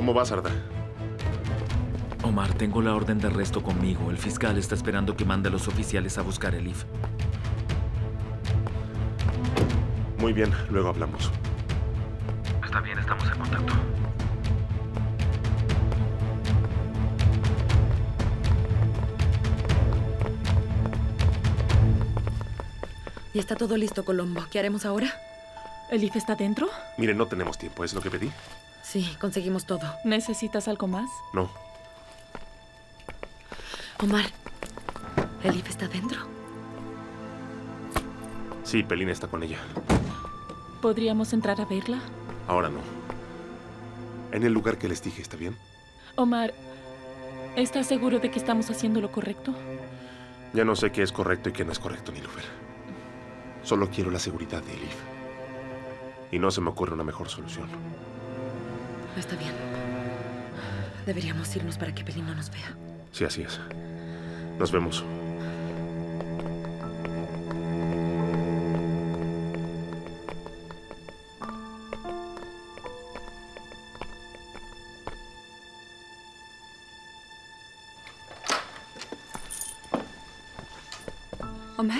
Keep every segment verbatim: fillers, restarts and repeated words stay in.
¿Cómo vas, Arda? Omar, tengo la orden de arresto conmigo. El fiscal está esperando que mande a los oficiales a buscar a Elif. Muy bien, luego hablamos. Está bien, estamos en contacto. Ya está todo listo, Colombo. ¿Qué haremos ahora? ¿Elif está dentro? Miren, no tenemos tiempo. ¿Es lo que pedí? Sí, conseguimos todo. ¿Necesitas algo más? No. Omar, ¿Elif está dentro? Sí, Pelina está con ella. ¿Podríamos entrar a verla? Ahora no. En el lugar que les dije, ¿está bien? Omar, ¿estás seguro de que estamos haciendo lo correcto? Ya no sé qué es correcto y qué no es correcto, Nilufer. Solo quiero la seguridad de Elif. Y no se me ocurre una mejor solución. Está bien. Deberíamos irnos para que Pelín no nos vea. Sí, así es. Nos vemos. Omar.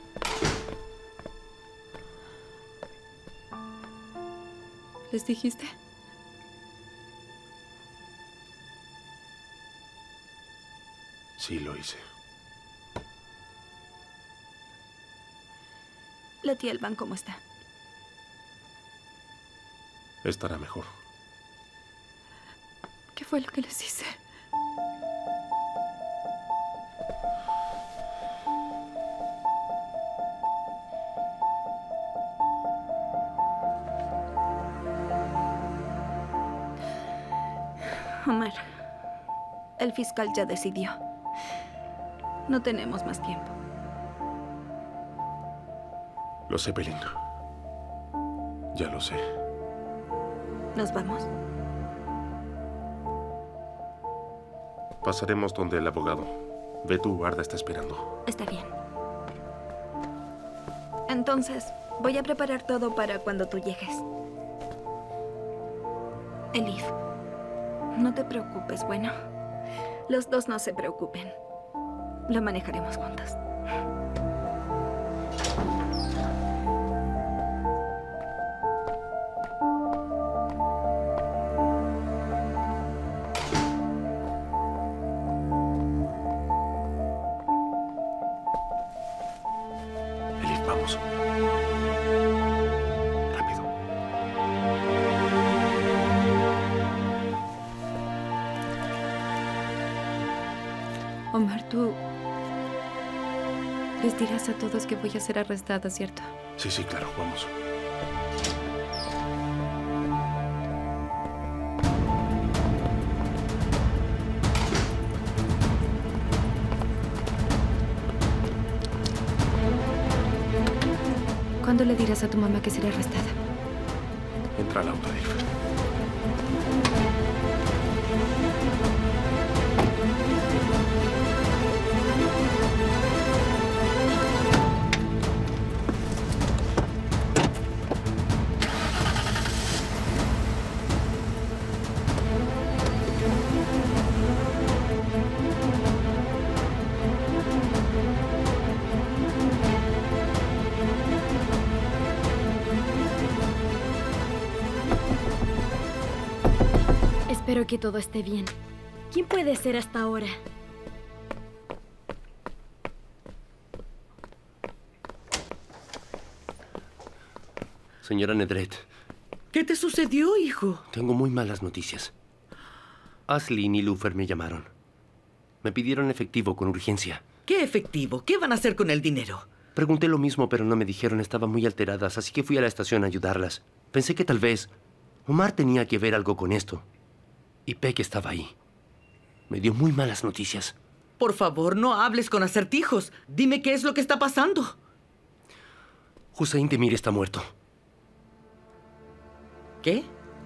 ¿Les dijiste? Sí, lo hice. La tía Elvan, ¿cómo está? Estará mejor. ¿Qué fue lo que les hice? Omar, el fiscal ya decidió. No tenemos más tiempo. Lo sé, Pelín. Ya lo sé. ¿Nos vamos? Pasaremos donde el abogado. Ve tú, Arda está esperando. Está bien. Entonces, voy a preparar todo para cuando tú llegues. Elif, no te preocupes, bueno. Los dos no se preocupen. Lo manejaremos juntos. Elif, vamos. Rápido. Omar, tú les dirás a todos que voy a ser arrestada, ¿cierto? Sí, sí, claro, vamos. ¿Cuándo le dirás a tu mamá que seré arrestada? Entra al auto, Elif. Espero que todo esté bien. ¿Quién puede ser hasta ahora? Señora Nedret. ¿Qué te sucedió, hijo? Tengo muy malas noticias. Ashley y Nilufer me llamaron. Me pidieron efectivo con urgencia. ¿Qué efectivo? ¿Qué van a hacer con el dinero? Pregunté lo mismo, pero no me dijeron. Estaban muy alteradas, así que fui a la estación a ayudarlas. Pensé que tal vez Omar tenía que ver algo con esto. Y Peck estaba ahí. Me dio muy malas noticias. Por favor, no hables con acertijos. Dime qué es lo que está pasando. Hussein Demir está muerto. ¿Qué?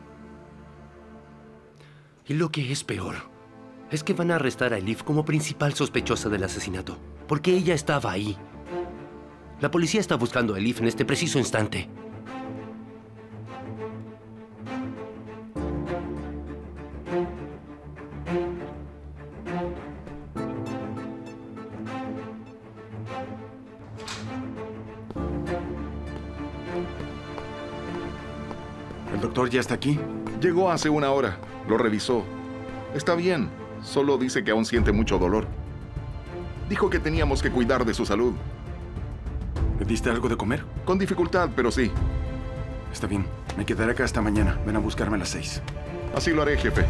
Y lo que es peor es que van a arrestar a Elif como principal sospechosa del asesinato, porque ella estaba ahí. La policía está buscando a Elif en este preciso instante. ¿El doctor ya está aquí? Llegó hace una hora. Lo revisó. Está bien. Solo dice que aún siente mucho dolor. Dijo que teníamos que cuidar de su salud. ¿Le diste algo de comer? Con dificultad, pero sí. Está bien. Me quedaré acá hasta mañana. Ven a buscarme a las seis. Así lo haré, jefe.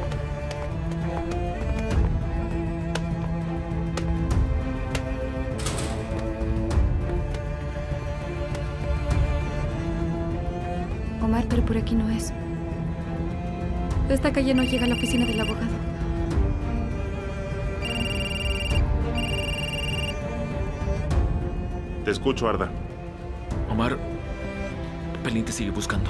Omar, pero por aquí no es. Esta calle no llega a la oficina del abogado. Te escucho, Arda. Omar, Pelín te sigue buscando.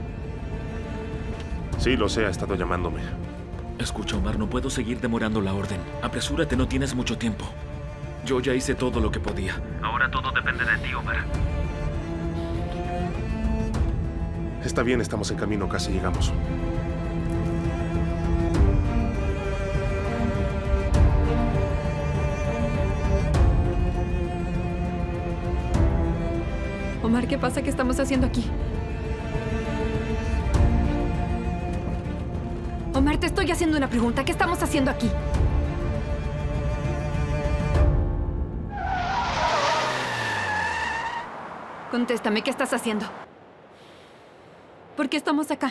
Sí, lo sé, ha estado llamándome. Escucha, Omar, no puedo seguir demorando la orden. Apresúrate, no tienes mucho tiempo. Yo ya hice todo lo que podía. Ahora todo depende de ti, Omar. Está bien, estamos en camino, casi llegamos. Omar, ¿qué pasa? ¿Qué estamos haciendo aquí? Omar, te estoy haciendo una pregunta. ¿Qué estamos haciendo aquí? Contéstame, ¿qué estás haciendo? ¿Por qué estamos acá?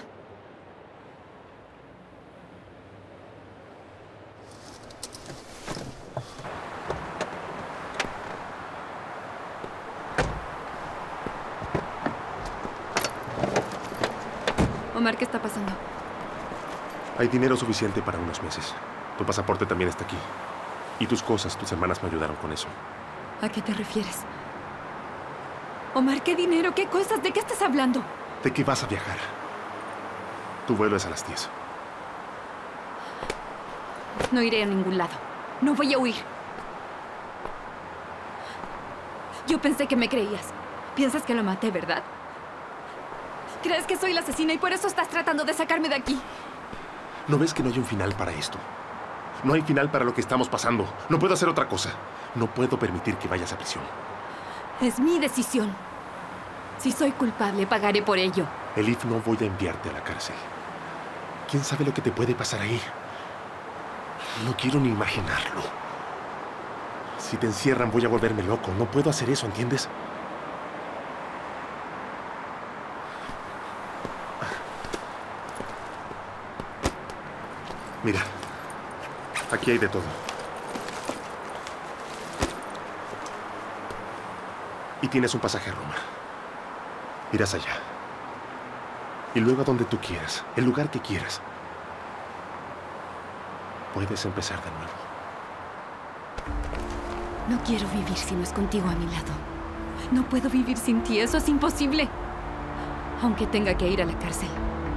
Omar, ¿qué está pasando? Hay dinero suficiente para unos meses. Tu pasaporte también está aquí. Y tus cosas, tus hermanas me ayudaron con eso. ¿A qué te refieres? Omar, ¿qué dinero? ¿Qué cosas? ¿De qué estás hablando? ¿De qué vas a viajar? Tu vuelo es a las diez. No iré a ningún lado. No voy a huir. Yo pensé que me creías. Piensas que lo maté, ¿verdad? ¿Crees que soy la asesina y por eso estás tratando de sacarme de aquí? ¿No ves que no hay un final para esto? No hay final para lo que estamos pasando. No puedo hacer otra cosa. No puedo permitir que vayas a prisión. Es mi decisión. Si soy culpable, pagaré por ello. Elif, no voy a enviarte a la cárcel. ¿Quién sabe lo que te puede pasar ahí? No quiero ni imaginarlo. Si te encierran, voy a volverme loco. No puedo hacer eso, ¿entiendes? Mira, aquí hay de todo. Y tienes un pasaje a Roma. Irás allá. Y luego a donde tú quieras, el lugar que quieras. Puedes empezar de nuevo. No quiero vivir si no es contigo a mi lado. No puedo vivir sin ti, eso es imposible. Aunque tenga que ir a la cárcel.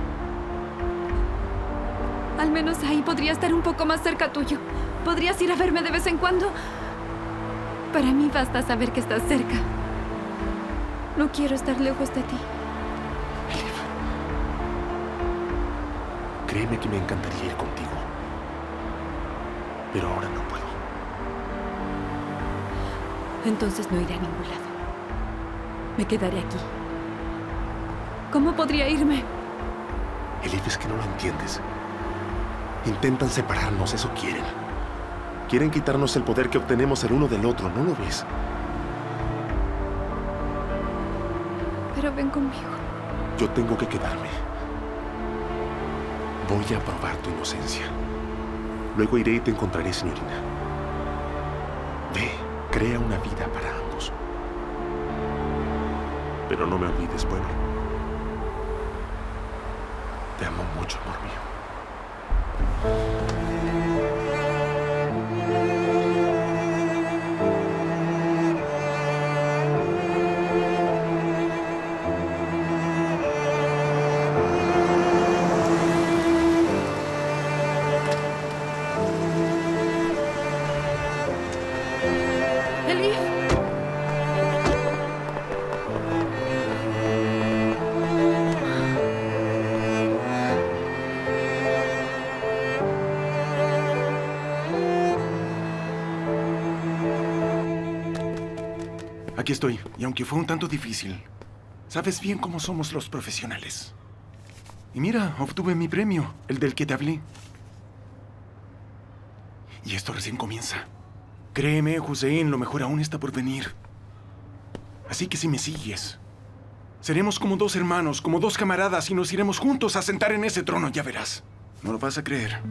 Al menos ahí podría estar un poco más cerca tuyo. Podrías ir a verme de vez en cuando. Para mí basta saber que estás cerca. No quiero estar lejos de ti. Elif, créeme que me encantaría ir contigo. Pero ahora no puedo. Entonces no iré a ningún lado. Me quedaré aquí. ¿Cómo podría irme? Elif, es que no lo entiendes. Intentan separarnos, eso quieren. Quieren quitarnos el poder que obtenemos el uno del otro, ¿no lo ves? Pero ven conmigo. Yo tengo que quedarme. Voy a probar tu inocencia. Luego iré y te encontraré, señorina. Ve, crea una vida para ambos. Pero no me olvides, bueno. Te amo mucho, amor mío. Elif. Aquí estoy, y aunque fue un tanto difícil, sabes bien cómo somos los profesionales. Y mira, obtuve mi premio, el del que te hablé. Y esto recién comienza. Créeme, Hussein, lo mejor aún está por venir. Así que si me sigues, seremos como dos hermanos, como dos camaradas y nos iremos juntos a sentar en ese trono, ya verás. No lo vas a creer.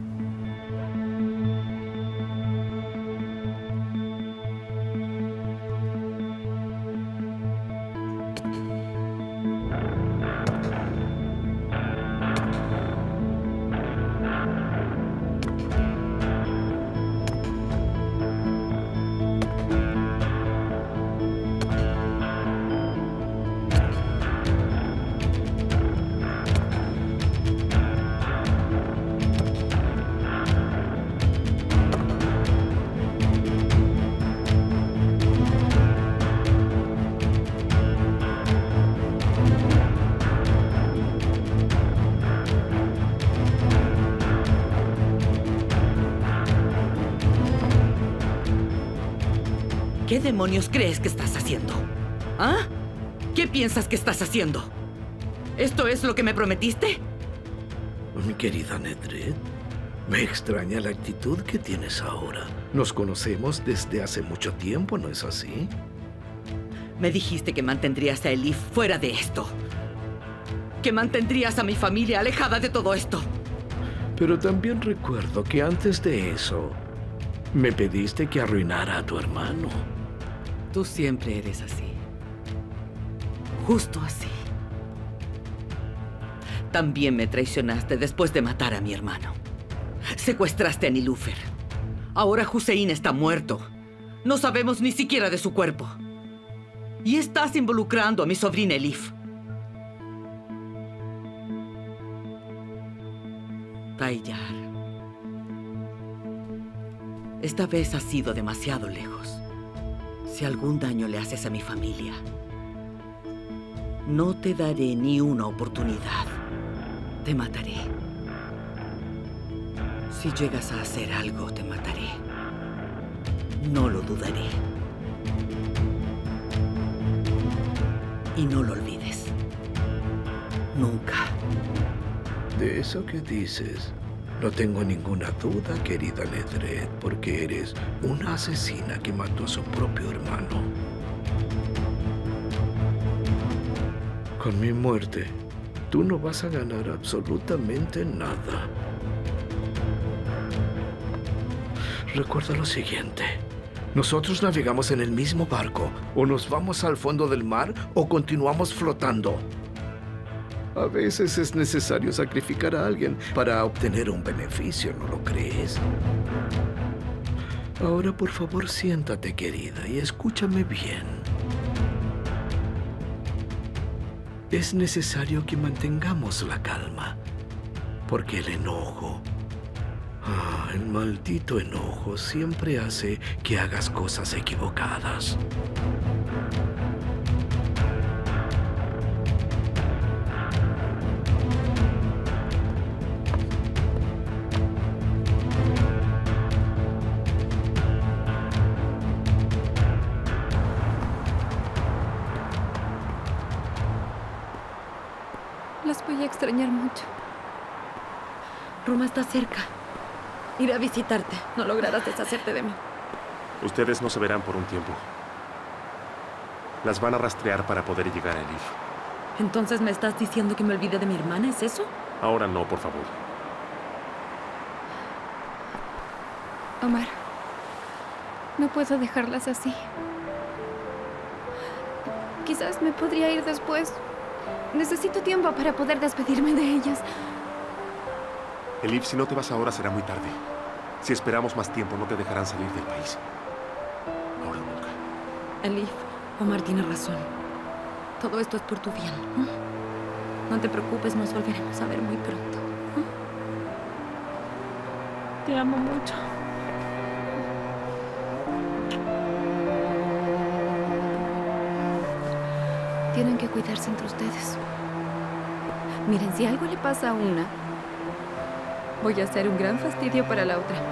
¿Qué demonios crees que estás haciendo? ¿Ah? ¿Qué piensas que estás haciendo? ¿Esto es lo que me prometiste? Mi querida Nedret, me extraña la actitud que tienes ahora. Nos conocemos desde hace mucho tiempo, ¿no es así? Me dijiste que mantendrías a Elif fuera de esto. Que mantendrías a mi familia alejada de todo esto. Pero también recuerdo que antes de eso, me pediste que arruinara a tu hermano. Tú siempre eres así. Justo así. También me traicionaste después de matar a mi hermano. Secuestraste a Nilúfer. Ahora Hussein está muerto. No sabemos ni siquiera de su cuerpo. Y estás involucrando a mi sobrina Elif. Tayyar. Esta vez has ido demasiado lejos. Si algún daño le haces a mi familia, no te daré ni una oportunidad. Te mataré. Si llegas a hacer algo, te mataré. No lo dudaré. Y no lo olvides. Nunca. De eso que dices, no tengo ninguna duda, querida Nedret, porque eres una asesina que mató a su propio hermano. Con mi muerte, tú no vas a ganar absolutamente nada. Recuerda lo siguiente. Nosotros navegamos en el mismo barco. O nos vamos al fondo del mar o continuamos flotando. A veces es necesario sacrificar a alguien para obtener un beneficio, ¿no lo crees? Ahora, por favor, siéntate, querida, y escúchame bien. Es necesario que mantengamos la calma, porque el enojo, ah, el maldito enojo, siempre hace que hagas cosas equivocadas. Las voy a extrañar mucho. Ruma está cerca. Iré a visitarte. No lograrás deshacerte de mí. Ustedes no se verán por un tiempo. Las van a rastrear para poder llegar a Elif. ¿Entonces me estás diciendo que me olvide de mi hermana? ¿Es eso? Ahora no, por favor. Omar, no puedo dejarlas así. Quizás me podría ir después. Necesito tiempo para poder despedirme de ellas. Elif, si no te vas ahora será muy tarde. Si esperamos más tiempo, no te dejarán salir del país. Ahora o nunca. Elif, Omar tiene razón. Todo esto es por tu bien. ¿eh? No te preocupes, nos volveremos a ver muy pronto. ¿eh? Te amo mucho. Tienen que cuidarse entre ustedes. Miren, si algo le pasa a una, voy a ser un gran fastidio para la otra.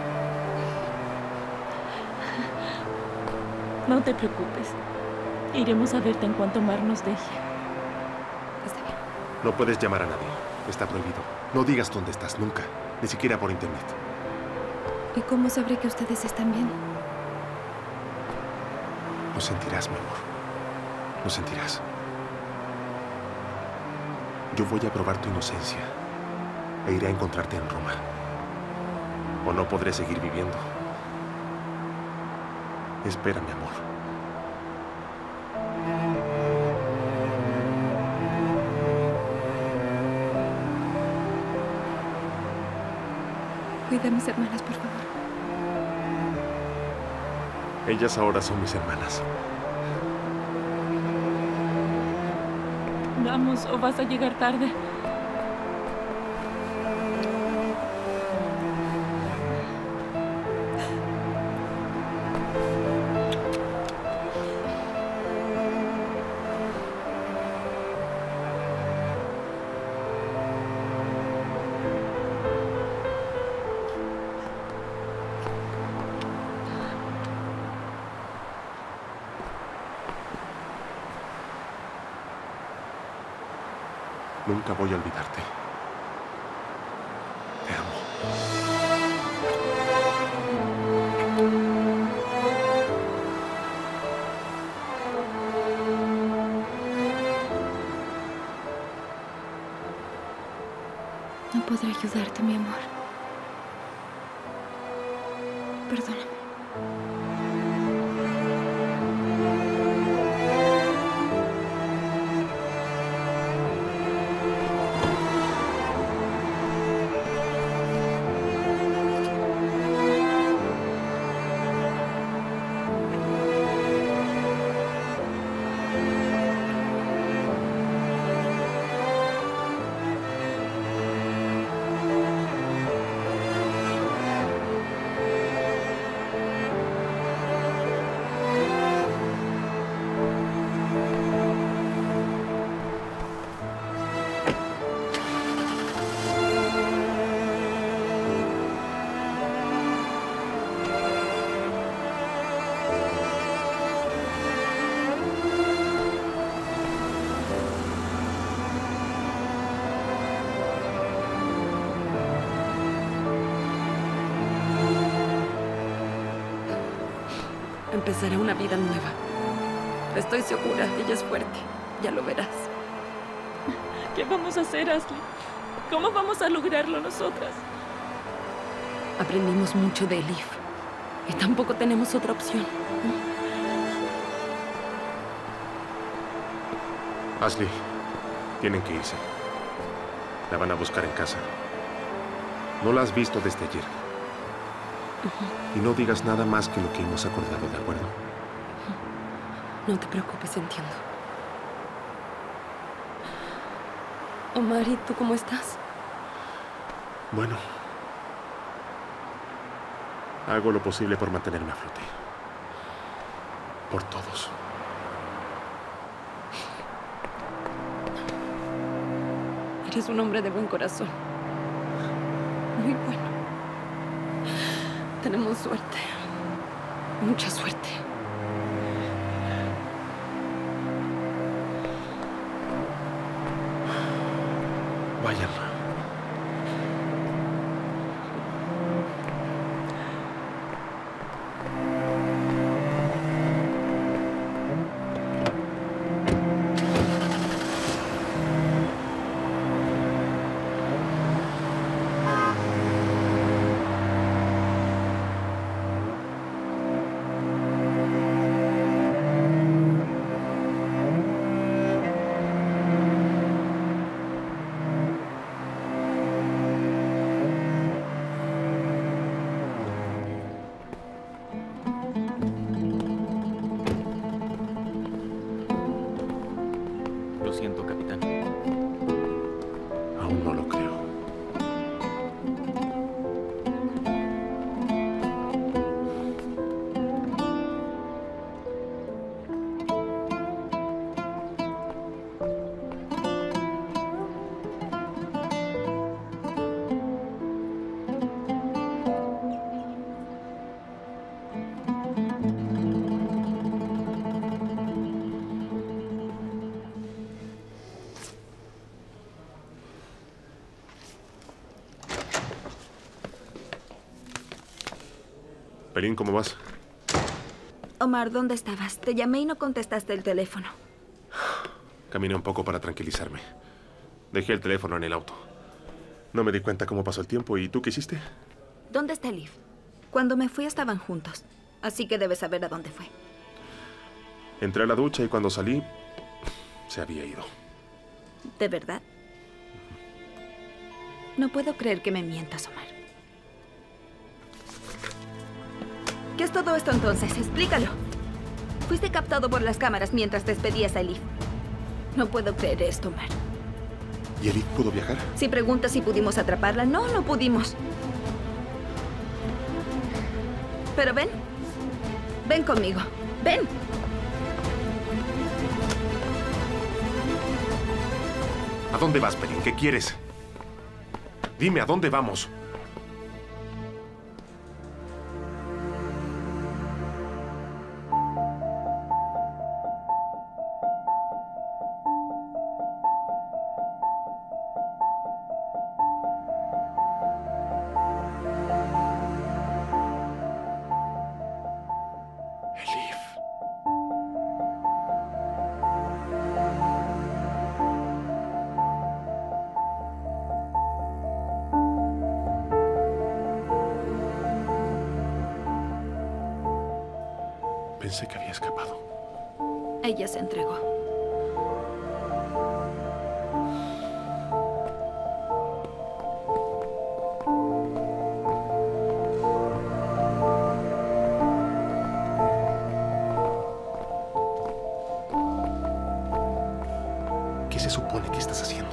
No te preocupes. Iremos a verte en cuanto Omar nos deje. Está bien. No puedes llamar a nadie. Está prohibido. No digas dónde estás, nunca. Ni siquiera por internet. ¿Y cómo sabré que ustedes están bien? Lo sentirás, mi amor. Lo sentirás. Yo voy a probar tu inocencia e iré a encontrarte en Roma. O no podré seguir viviendo. Espera, mi amor. Cuida a mis hermanas, por favor. Ellas ahora son mis hermanas. Vamos, o vas a llegar tarde. Nunca voy a olvidarte. Te amo. No podré ayudarte, mi amor. Perdóname. Empezará una vida nueva. Estoy segura, ella es fuerte. Ya lo verás. ¿Qué vamos a hacer, Ashley? ¿Cómo vamos a lograrlo nosotras? Aprendimos mucho de Elif. Y tampoco tenemos otra opción. Ashley, tienen que irse. La van a buscar en casa. No la has visto desde ayer. Y no digas nada más que lo que hemos acordado, ¿de acuerdo? No te preocupes, entiendo. Omar, ¿y tú cómo estás? Bueno. Hago lo posible por mantenerme a flote. Por todos. Eres un hombre de buen corazón. Muy bueno. Tenemos suerte. Mucha suerte. Vayan. Pelín, ¿cómo vas? Omar, ¿dónde estabas? Te llamé y no contestaste el teléfono. Caminé un poco para tranquilizarme. Dejé el teléfono en el auto. No me di cuenta cómo pasó el tiempo. ¿Y tú qué hiciste? ¿Dónde está Elif? Cuando me fui estaban juntos. Así que debes saber a dónde fue. Entré a la ducha y cuando salí, se había ido. ¿De verdad? No puedo creer que me mientas, Omar. ¿Qué es todo esto entonces? Explícalo. Fuiste captado por las cámaras mientras despedías a Elif. No puedo creer esto, Omar. ¿Y Elif pudo viajar? Si preguntas si pudimos atraparla, no, no pudimos. Pero ven. Ven conmigo. Ven. ¿A dónde vas, Pelín? ¿Qué quieres? Dime, ¿a dónde vamos? Pensé que había escapado. Ella se entregó. ¿Qué se supone que estás haciendo?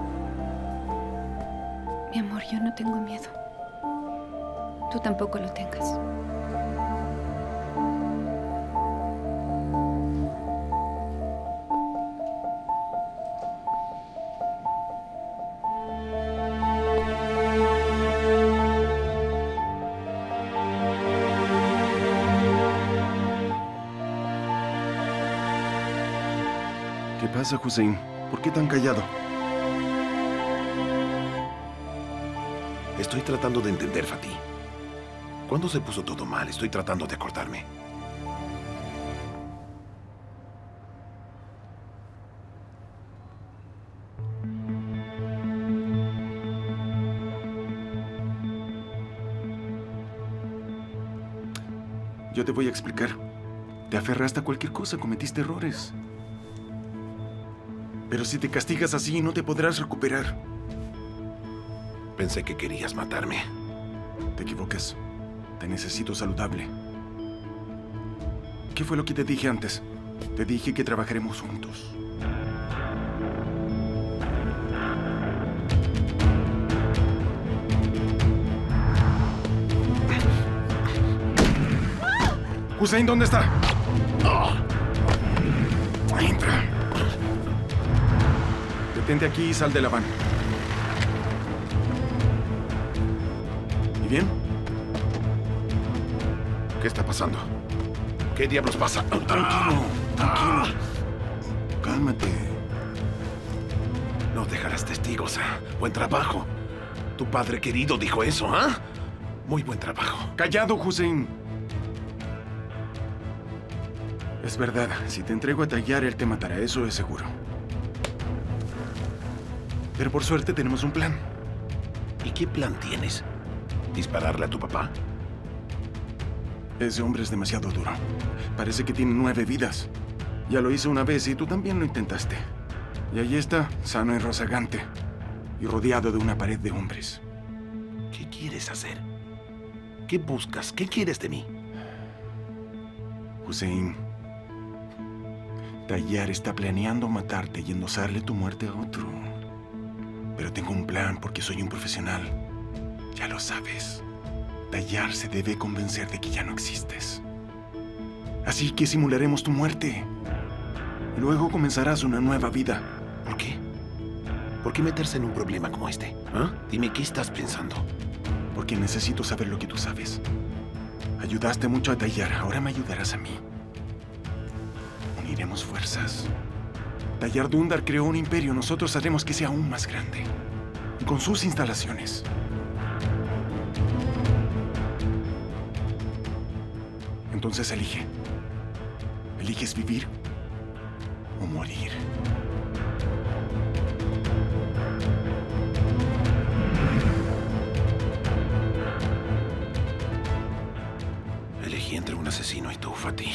Mi amor, yo no tengo miedo. Tú tampoco lo tengas. ¿Qué pasa, Hussein? ¿Por qué tan callado? Estoy tratando de entender, Fatih. ¿Cuándo se puso todo mal? Estoy tratando de acordarme. Yo te voy a explicar. Te aferraste a cualquier cosa, cometiste errores. Pero si te castigas así, no te podrás recuperar. Pensé que querías matarme. Te equivocas. Te necesito saludable. ¿Qué fue lo que te dije antes? Te dije que trabajaremos juntos. Hussein, ¿dónde está? Entra. Detente aquí y sal de la van. ¿Y bien? ¿Qué está pasando? ¿Qué diablos pasa? Tranquilo, tranquilo. Cálmate. No dejarás testigos. Buen trabajo. Tu padre querido dijo eso, ¿ah? Muy buen trabajo. Callado, Hussein. Es verdad. Si te entrego a Tayyar, él te matará. Eso es seguro. Pero por suerte tenemos un plan. ¿Y qué plan tienes? ¿Dispararle a tu papá? Ese hombre es demasiado duro. Parece que tiene nueve vidas. Ya lo hizo una vez y tú también lo intentaste. Y ahí está, sano y rozagante. Y rodeado de una pared de hombres. ¿Qué quieres hacer? ¿Qué buscas? ¿Qué quieres de mí? Hussein, Tayyar está planeando matarte y endosarle tu muerte a otro. Pero tengo un plan porque soy un profesional. Ya lo sabes. Tayyar se debe convencer de que ya no existes. Así que simularemos tu muerte. Y luego comenzarás una nueva vida. ¿Por qué? ¿Por qué meterse en un problema como este? ¿Ah? Dime, ¿qué estás pensando? Porque necesito saber lo que tú sabes. Ayudaste mucho a Tayyar, ahora me ayudarás a mí. Uniremos fuerzas. Tayyar Dhundar creó un imperio, nosotros haremos que sea aún más grande. Con sus instalaciones. Entonces elige. ¿Eliges vivir o morir? Elegí entre un asesino y tú, Fatih.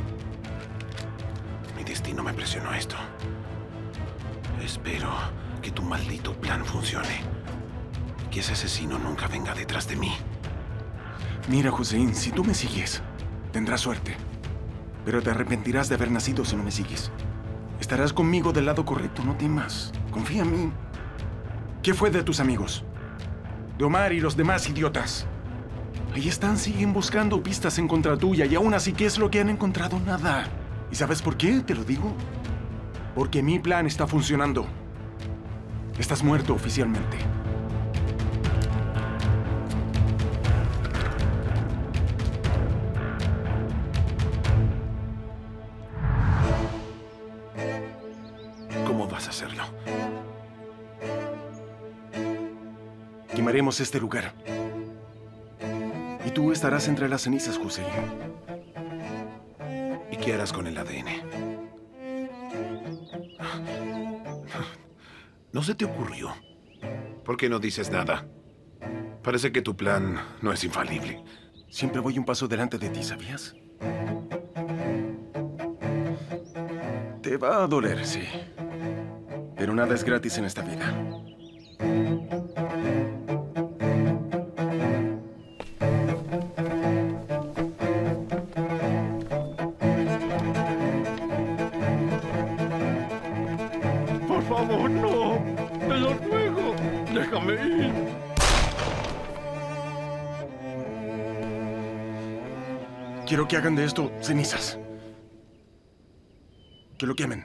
Mi destino me presionó a esto. Espero que tu maldito plan funcione. Que ese asesino nunca venga detrás de mí. Mira, Hussein, si tú me sigues, tendrás suerte. Pero te arrepentirás de haber nacido si no me sigues. Estarás conmigo del lado correcto, no temas. Confía en mí. ¿Qué fue de tus amigos? De Omar y los demás idiotas. Ahí están, siguen buscando pistas en contra tuya y aún así, ¿qué es lo que han encontrado? Nada. ¿Y sabes por qué? Te lo digo. Porque mi plan está funcionando. Estás muerto oficialmente. ¿Cómo vas a hacerlo? Quemaremos este lugar. Y tú estarás entre las cenizas, Hussein. ¿Y qué harás con el A D N? ¿No se te ocurrió? ¿Por qué no dices nada? Parece que tu plan no es infalible. Siempre voy un paso delante de ti, ¿sabías? Te va a doler, sí. Pero nada es gratis en esta vida. Por favor, no. Te lo ruego. Déjame ir. Quiero que hagan de esto cenizas. Que lo quemen.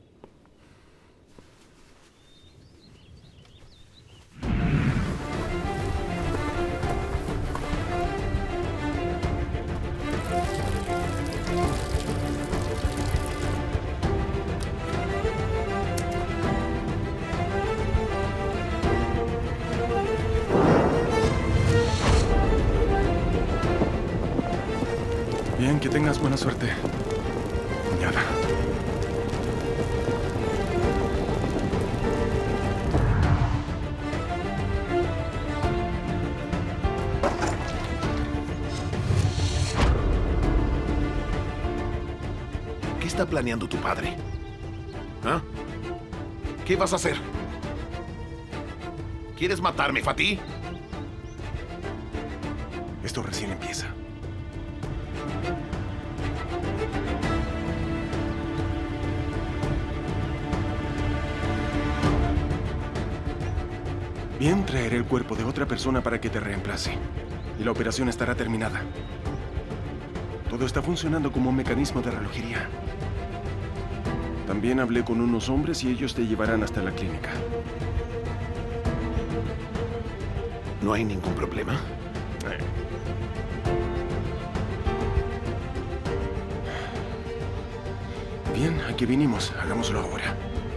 Bien, que tengas buena suerte, cuñada. ¿Qué está planeando tu padre? ¿Ah? ¿Qué vas a hacer? ¿Quieres matarme, Fatih? Esto recién empieza. Bien, traeré el cuerpo de otra persona para que te reemplace. Y la operación estará terminada. Todo está funcionando como un mecanismo de relojería. También hablé con unos hombres y ellos te llevarán hasta la clínica. ¿No hay ningún problema? Eh. Bien, aquí vinimos. Hagámoslo ahora.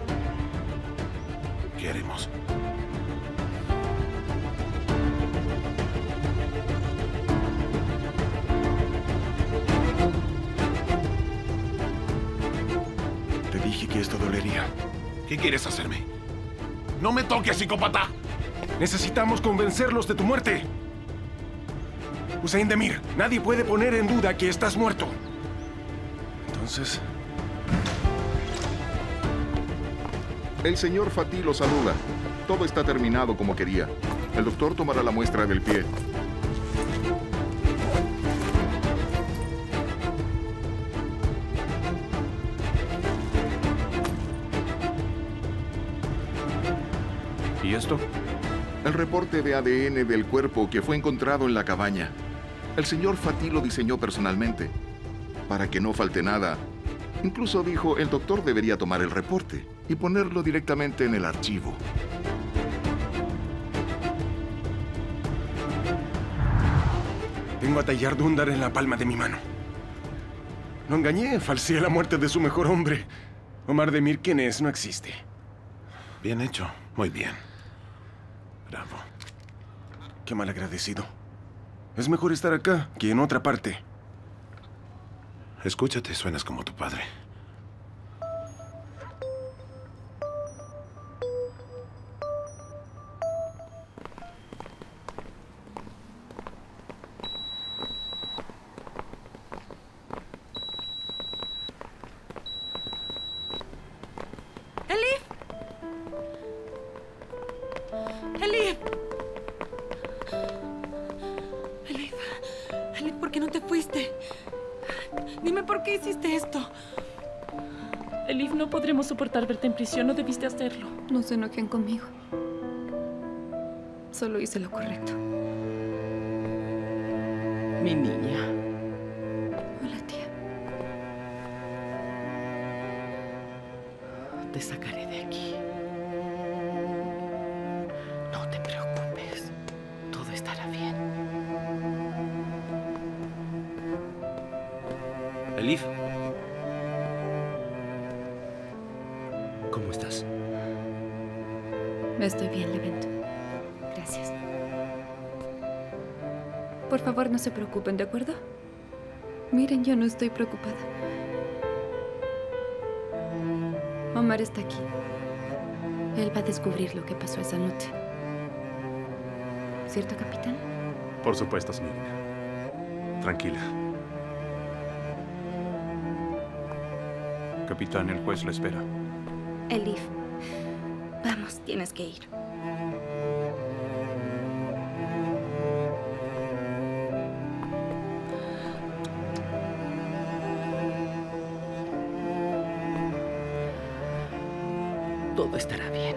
¿Qué haremos? Te dije que esto dolería. ¿Qué quieres hacerme? ¡No me toques, psicópata! Necesitamos convencerlos de tu muerte. Hussein Demir, nadie puede poner en duda que estás muerto. Entonces... El señor Fatih lo saluda. Todo está terminado como quería. El doctor tomará la muestra del pie. ¿Y esto? El reporte de A D N del cuerpo que fue encontrado en la cabaña. El señor Fatih lo diseñó personalmente. Para que no falte nada. Incluso dijo, el doctor debería tomar el reporte y ponerlo directamente en el archivo. Tengo a Tayyar Dundar en la palma de mi mano. No engañé, falseé la muerte de su mejor hombre. Omar Demir, ¿quién es? No existe. Bien hecho. Muy bien. Bravo. Qué malagradecido. Es mejor estar acá que en otra parte. Escúchate, suenas como tu padre. ¡Elif! ¡Elif! Elif, Elif, ¿por qué no te fuiste? Dime por qué hiciste esto. Elif, no podremos soportar verte en prisión. No debiste hacerlo. No se enojen conmigo. Solo hice lo correcto. Mi niña. Hola, tía. Te sacaré de aquí. No te preocupes. Todo estará bien. Elif. ¿Cómo estás? Estoy bien, Levent. Gracias. Por favor, no se preocupen, ¿de acuerdo? Miren, yo no estoy preocupada. Omar está aquí. Él va a descubrir lo que pasó esa noche. ¿Cierto, capitán? Por supuesto, señorita. Tranquila. Capitán, el juez lo espera. Elif, vamos, tienes que ir. Todo estará bien.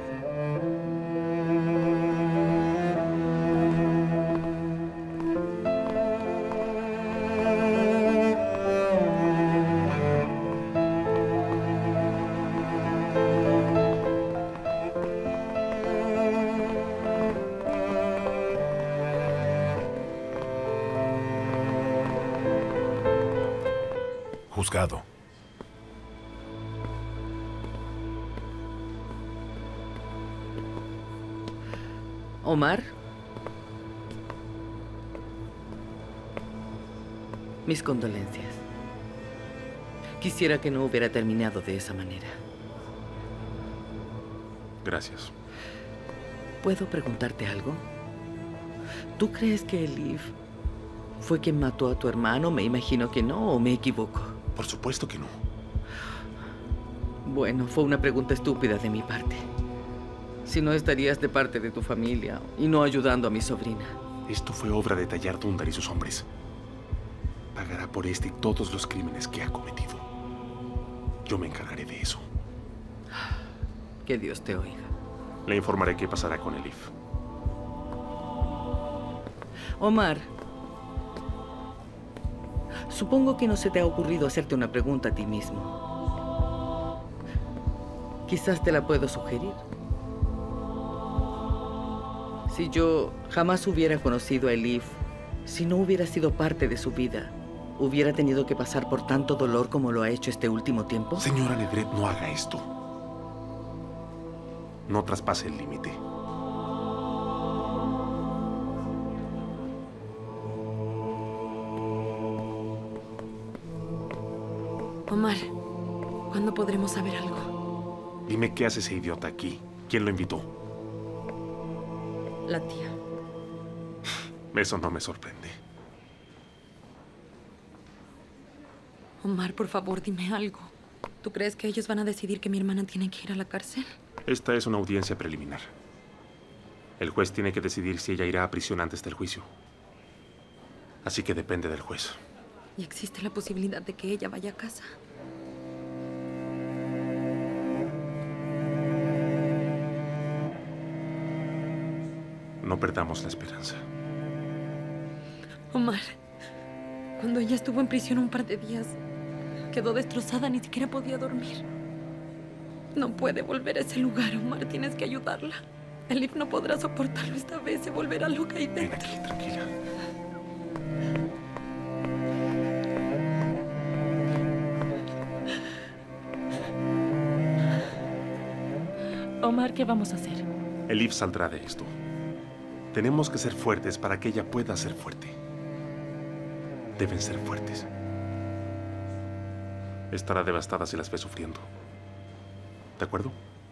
Juzgado. Omar. Mis condolencias. Quisiera que no hubiera terminado de esa manera. Gracias. ¿Puedo preguntarte algo? ¿Tú crees que Elif fue quien mató a tu hermano? Me imagino que no, ¿o me equivoco? Por supuesto que no. Bueno, fue una pregunta estúpida de mi parte. Si no, estarías de parte de tu familia y no ayudando a mi sobrina. Esto fue obra de Tallar Dundar y sus hombres. Pagará por este y todos los crímenes que ha cometido. Yo me encargaré de eso. Que Dios te oiga. Le informaré qué pasará con Elif. Omar, supongo que no se te ha ocurrido hacerte una pregunta a ti mismo. Quizás te la puedo sugerir. Si yo jamás hubiera conocido a Elif, si no hubiera sido parte de su vida, ¿hubiera tenido que pasar por tanto dolor como lo ha hecho este último tiempo? Señora Nedret, no haga esto. No traspase el límite. Omar, ¿cuándo podremos saber algo? Dime qué hace ese idiota aquí. ¿Quién lo invitó? La tía. Eso no me sorprende. Omar, por favor, dime algo. ¿Tú crees que ellos van a decidir que mi hermana tiene que ir a la cárcel? Esta es una audiencia preliminar. El juez tiene que decidir si ella irá a prisión antes del juicio. Así que depende del juez. ¿Y existe la posibilidad de que ella vaya a casa? No perdamos la esperanza. Omar, cuando ella estuvo en prisión un par de días, quedó destrozada, ni siquiera podía dormir. No puede volver a ese lugar, Omar. Tienes que ayudarla. Elif no podrá soportarlo esta vez. Se volverá loca y ven aquí, tranquila. Omar, ¿qué vamos a hacer? Elif saldrá de esto. Tenemos que ser fuertes para que ella pueda ser fuerte. Deben ser fuertes. Estará devastada si las ve sufriendo. ¿De acuerdo?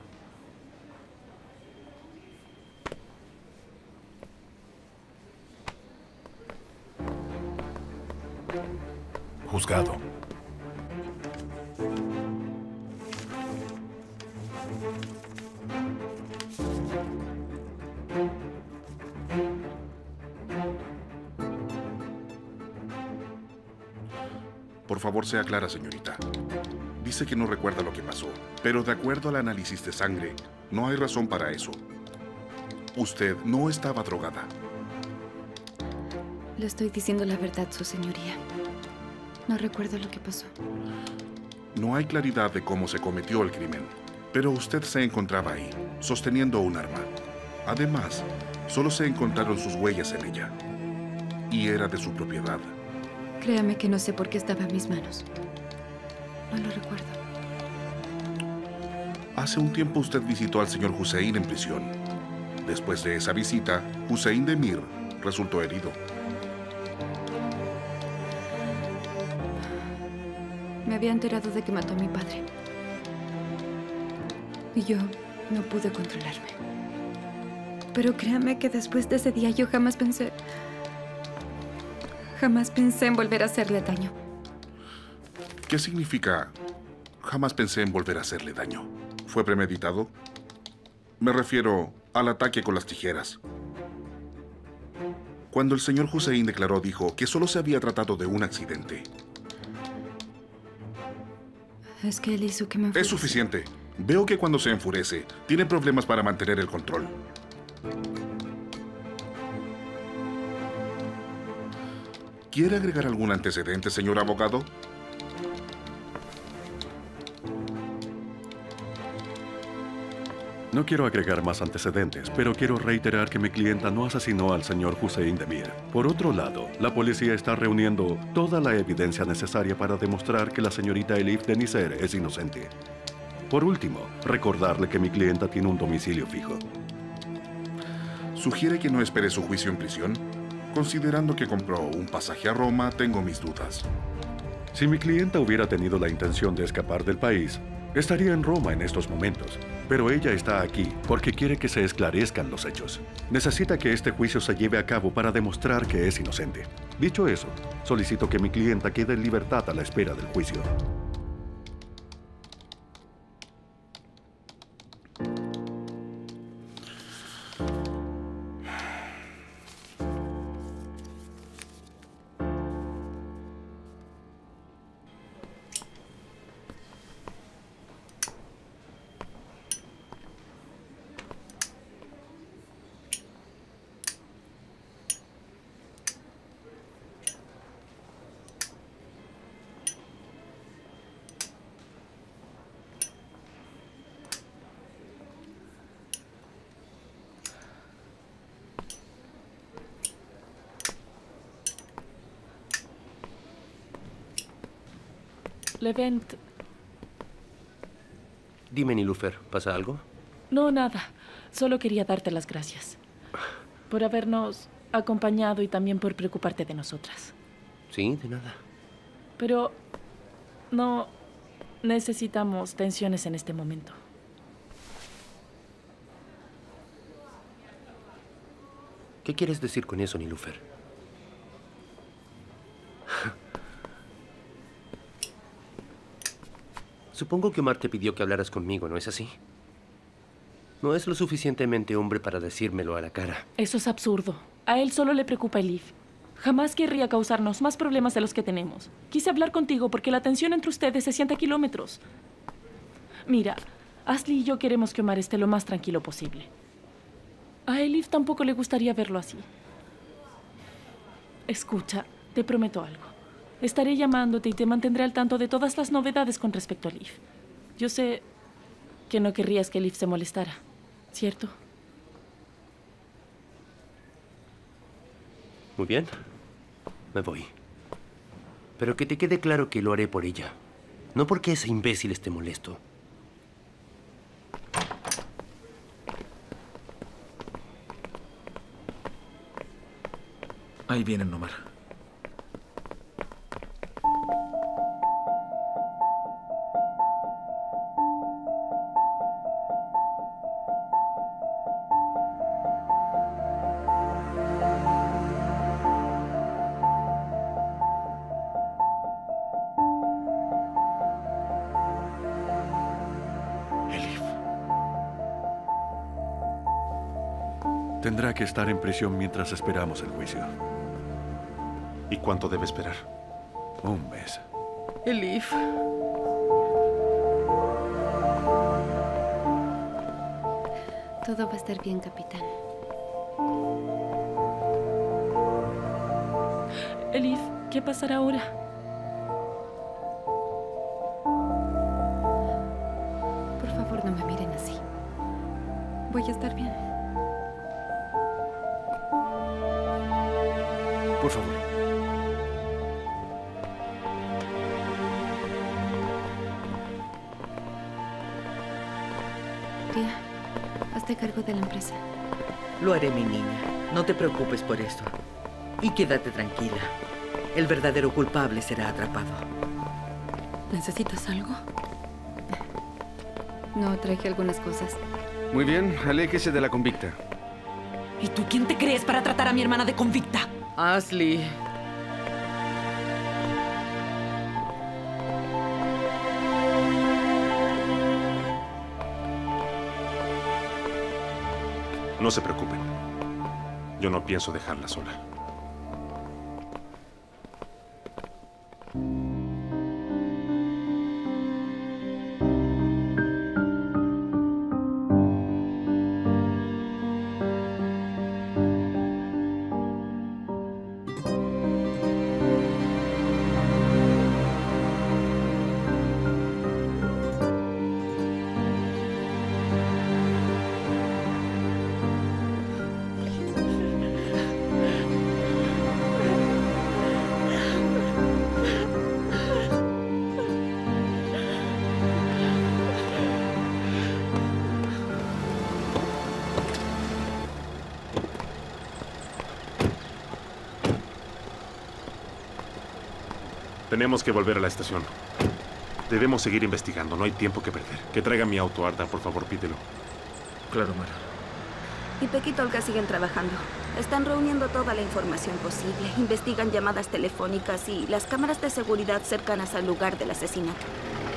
Juzgado. Por favor, sea clara, señorita. Dice que no recuerda lo que pasó, pero de acuerdo al análisis de sangre, no hay razón para eso. Usted no estaba drogada. Le estoy diciendo la verdad, su señoría. No recuerdo lo que pasó. No hay claridad de cómo se cometió el crimen, pero usted se encontraba ahí, sosteniendo un arma. Además, solo se encontraron sus huellas en ella. Y era de su propiedad. Créame que no sé por qué estaba en mis manos. No lo recuerdo. Hace un tiempo usted visitó al señor Hussein en prisión. Después de esa visita, Hussein Demir resultó herido. Me había enterado de que mató a mi padre. Y yo no pude controlarme. Pero créame que después de ese día yo jamás pensé... Jamás pensé en volver a hacerle daño. ¿Qué significa? Jamás pensé en volver a hacerle daño. ¿Fue premeditado? Me refiero al ataque con las tijeras. Cuando el señor Hussein declaró, dijo que solo se había tratado de un accidente. Es que él hizo que me enfureciera. Es suficiente. Veo que cuando se enfurece, tiene problemas para mantener el control. ¿Quiere agregar algún antecedente, señor abogado? No quiero agregar más antecedentes, pero quiero reiterar que mi clienta no asesinó al señor Hussein Demir. Por otro lado, la policía está reuniendo toda la evidencia necesaria para demostrar que la señorita Elif Denizer es inocente. Por último, recordarle que mi clienta tiene un domicilio fijo. ¿Sugiere que no espere su juicio en prisión? Considerando que compró un pasaje a Roma, tengo mis dudas. Si mi clienta hubiera tenido la intención de escapar del país, estaría en Roma en estos momentos. Pero ella está aquí porque quiere que se esclarezcan los hechos. Necesita que este juicio se lleve a cabo para demostrar que es inocente. Dicho eso, solicito que mi clienta quede en libertad a la espera del juicio. Levent. Dime, Nilufer, ¿pasa algo? No, nada. Solo quería darte las gracias. Por habernos acompañado y también por preocuparte de nosotras. Sí, de nada. Pero no necesitamos tensiones en este momento. ¿Qué quieres decir con eso, Nilufer? Supongo que Omar te pidió que hablaras conmigo, ¿no es así? No es lo suficientemente hombre para decírmelo a la cara. Eso es absurdo. A él solo le preocupa Elif. Jamás querría causarnos más problemas de los que tenemos. Quise hablar contigo porque la tensión entre ustedes se siente a kilómetros. Mira, Ashley y yo queremos que Omar esté lo más tranquilo posible. A Elif tampoco le gustaría verlo así. Escucha, te prometo algo. Estaré llamándote y te mantendré al tanto de todas las novedades con respecto a Elif. Yo sé que no querrías que Elif se molestara, ¿cierto? Muy bien. Me voy. Pero que te quede claro que lo haré por ella. No porque ese imbécil esté molesto. Ahí vienen, Omar. Tendrá que estar en prisión mientras esperamos el juicio. ¿Y cuánto debe esperar? Un mes. Elif. Todo va a estar bien, capitán. Elif, ¿qué pasará ahora? Por favor, no me miren así. Voy a estar bien. Por favor. Ria, hazte cargo de la empresa. Lo haré, mi niña. No te preocupes por esto. Y quédate tranquila. El verdadero culpable será atrapado. ¿Necesitas algo? No, traje algunas cosas. Muy bien, aléjese de la convicta. ¿Y tú quién te crees para tratar a mi hermana de convicta? Ashley. No se preocupen. Yo no pienso dejarla sola. Tenemos que volver a la estación. Debemos seguir investigando. No hay tiempo que perder. Que traiga mi auto, Arda. Por favor, pídelo. Claro, Mara. Y Peck y Tolga siguen trabajando. Están reuniendo toda la información posible. Investigan llamadas telefónicas y las cámaras de seguridad cercanas al lugar del asesinato.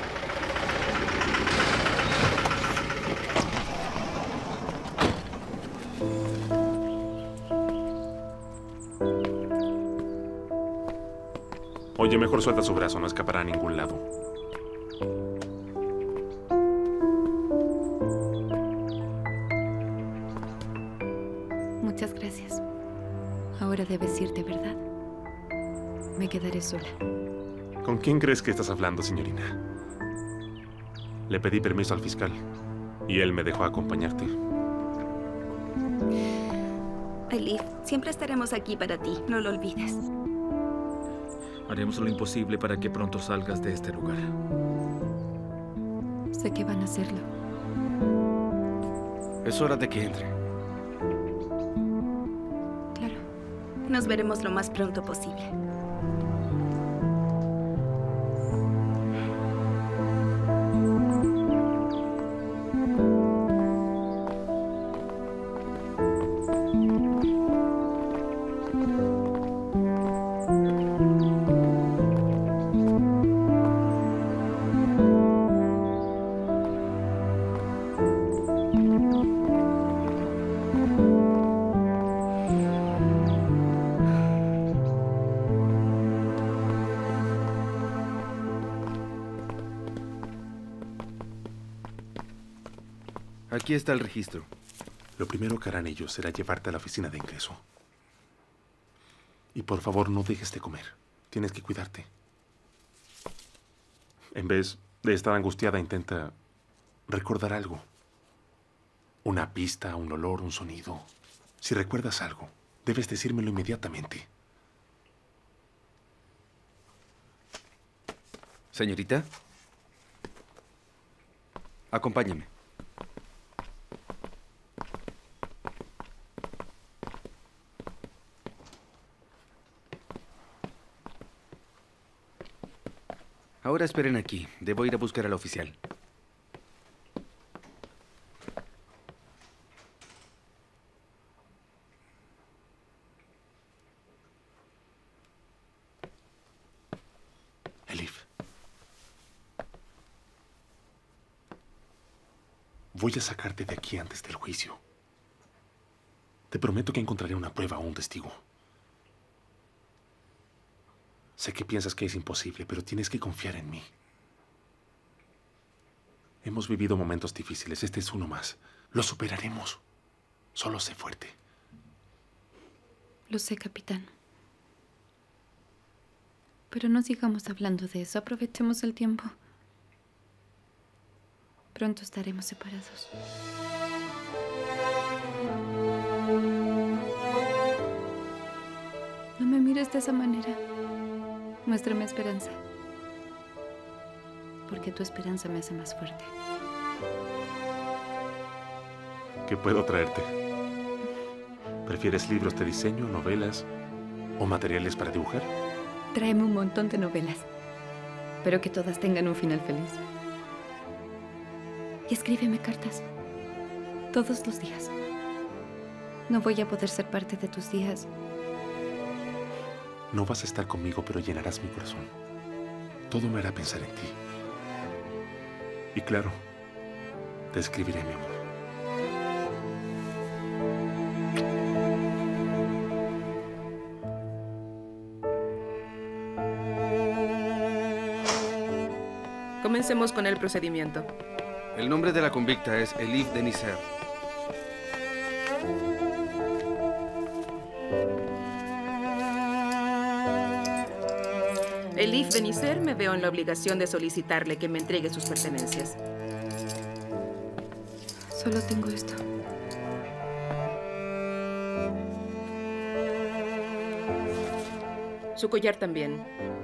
Oye, mejor suelta su brazo. No escapará a ningún lado. Muchas gracias. Ahora debes irte, ¿verdad? Me quedaré sola. ¿Con quién crees que estás hablando, señorina? Le pedí permiso al fiscal y él me dejó acompañarte. Elif, siempre estaremos aquí para ti. No lo olvides. Haremos lo imposible para que pronto salgas de este lugar. Sé que van a hacerlo. Es hora de que entre. Claro. Nos veremos lo más pronto posible. Aquí está el registro. Lo primero que harán ellos será llevarte a la oficina de ingreso. Y por favor, no dejes de comer. Tienes que cuidarte. En vez de estar angustiada, intenta recordar algo. Una pista, un olor, un sonido. Si recuerdas algo, debes decírmelo inmediatamente. Señorita, acompáñeme. Ahora esperen aquí. Debo ir a buscar al oficial. Elif. Voy a sacarte de aquí antes del juicio. Te prometo que encontraré una prueba o un testigo. Sé que piensas que es imposible, pero tienes que confiar en mí. Hemos vivido momentos difíciles. Este es uno más. Lo superaremos. Solo sé fuerte. Lo sé, capitán. Pero no sigamos hablando de eso. Aprovechemos el tiempo. Pronto estaremos separados. No me mires de esa manera. Muéstrame esperanza. Porque tu esperanza me hace más fuerte. ¿Qué puedo traerte? ¿Prefieres libros de diseño, novelas o materiales para dibujar? Tráeme un montón de novelas. Pero que todas tengan un final feliz. Y escríbeme cartas. Todos los días. No voy a poder ser parte de tus días. No vas a estar conmigo, pero llenarás mi corazón. Todo me hará pensar en ti. Y claro, te escribiré, mi amor. Comencemos con el procedimiento. El nombre de la convicta es Elif Deniser. Elif Deniser, me veo en la obligación de solicitarle que me entregue sus pertenencias. Solo tengo esto. Su collar también.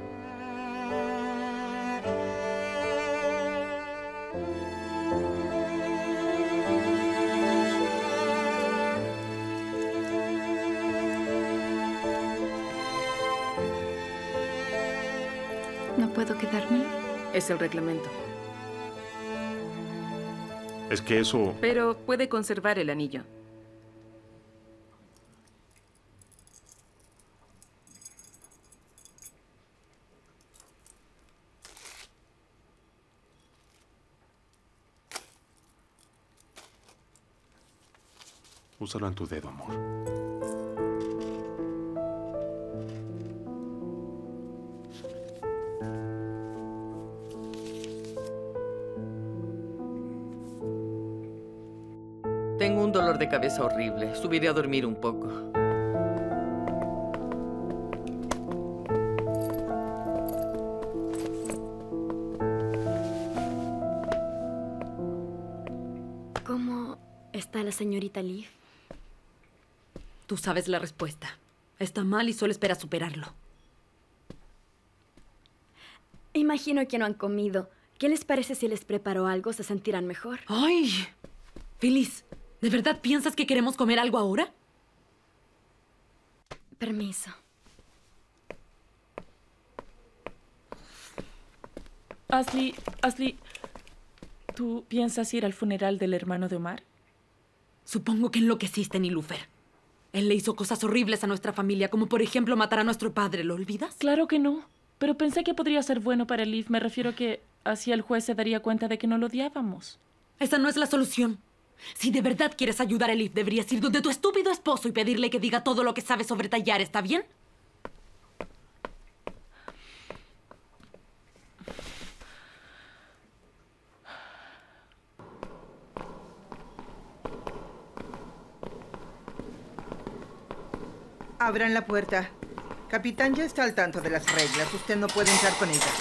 ¿No puedo quedarme? Es el reglamento. Es que eso... Pero puede conservar el anillo. Úsalo en tu dedo, amor. Tengo un dolor de cabeza horrible. Subiré a dormir un poco. ¿Cómo está la señorita Elif? Tú sabes la respuesta. Está mal y solo espera superarlo. Imagino que no han comido. ¿Qué les parece si les preparo algo? ¿Se sentirán mejor? ¡Ay! Phyllis, ¿de verdad piensas que queremos comer algo ahora? Permiso. Ashley, Ashley, ¿tú piensas ir al funeral del hermano de Omar? Supongo que enloqueciste, Nilufer. Él le hizo cosas horribles a nuestra familia, como por ejemplo matar a nuestro padre, ¿lo olvidas? Claro que no, pero pensé que podría ser bueno para Elif. Me refiero a que así el juez se daría cuenta de que no lo odiábamos. Esa no es la solución. Si de verdad quieres ayudar a Elif, deberías ir donde tu estúpido esposo y pedirle que diga todo lo que sabe sobre tallar, ¿está bien? Abran la puerta. Capitán ya está al tanto de las reglas. Usted no puede entrar con ella.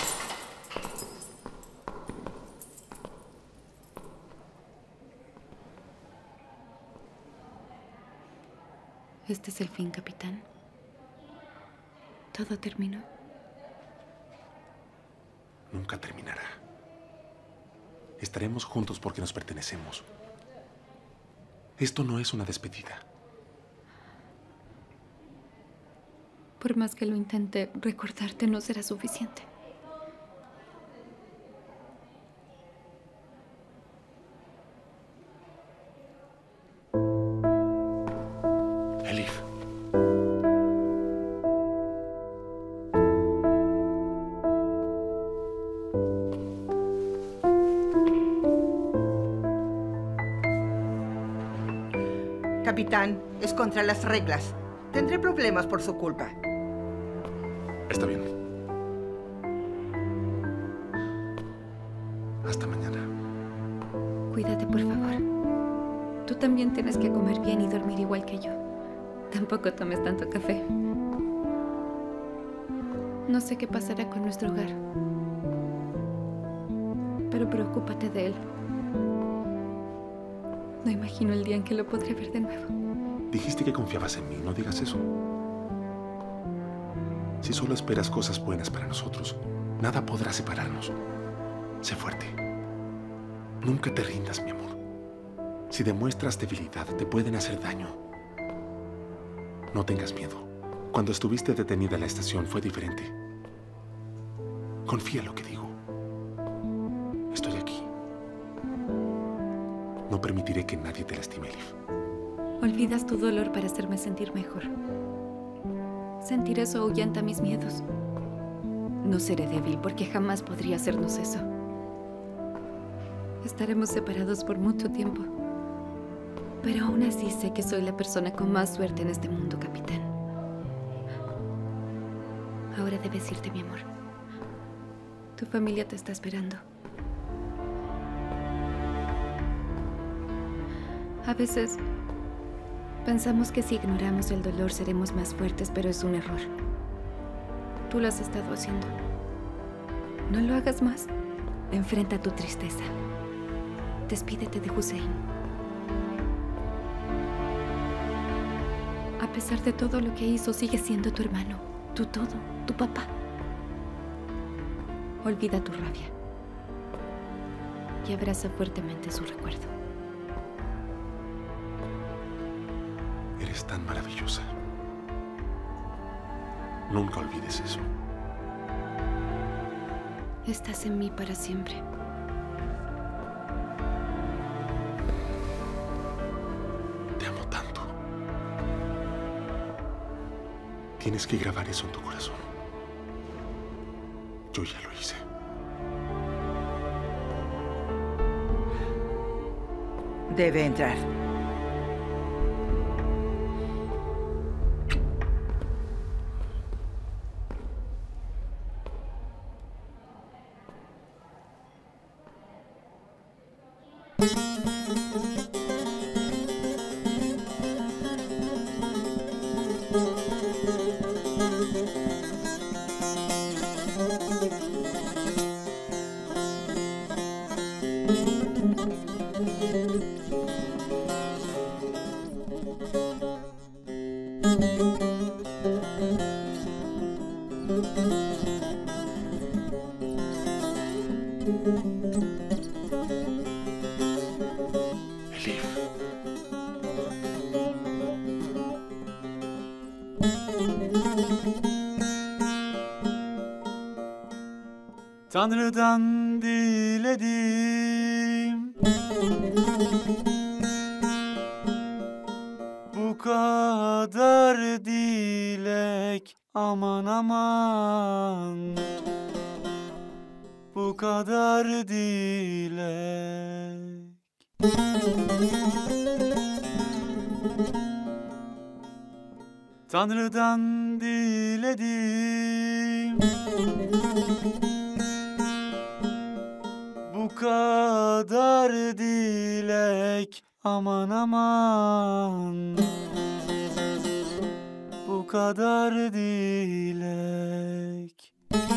Este es el fin, capitán. Todo terminó. Nunca terminará. Estaremos juntos porque nos pertenecemos. Esto no es una despedida. Por más que lo intente, recordarte no será suficiente. Elif. capitán. Es contra las reglas. Tendré problemas por su culpa. Está bien. Hasta mañana. Cuídate, por favor. Tú también tienes que comer bien y dormir igual que yo. Tampoco tomes tanto café. No sé qué pasará con nuestro hogar, pero preocúpate de él. No imagino el día en que lo podré ver de nuevo. Dijiste que confiabas en mí, no digas eso. Si solo esperas cosas buenas para nosotros, nada podrá separarnos. Sé fuerte. Nunca te rindas, mi amor. Si demuestras debilidad, te pueden hacer daño. No tengas miedo. Cuando estuviste detenida en la estación fue diferente. Confía en lo que digo. Estoy aquí. No permitiré que nadie te lastime, Elif. Olvidas tu dolor para hacerme sentir mejor. Sentir eso ahuyenta mis miedos. No seré débil porque jamás podría hacernos eso. Estaremos separados por mucho tiempo. Pero aún así sé que soy la persona con más suerte en este mundo, capitán. Ahora debes irte, mi amor. Tu familia te está esperando. A veces pensamos que si ignoramos el dolor seremos más fuertes, pero es un error. Tú lo has estado haciendo. No lo hagas más. Enfrenta tu tristeza. Despídete de Hussein. A pesar de todo lo que hizo, sigue siendo tu hermano, tu todo, tu papá. Olvida tu rabia y abraza fuertemente su recuerdo. Eres tan maravillosa. Nunca olvides eso. Estás en mí para siempre. Te amo tanto. Tienes que grabar eso en tu corazón. Yo ya lo hice. Debe entrar. Tanrı'dan diledim, bu kadar dilek, aman aman, bu kadar dilek. Tanrı'dan diledim, bu kadar dilek, aman aman, bu kadar dilek.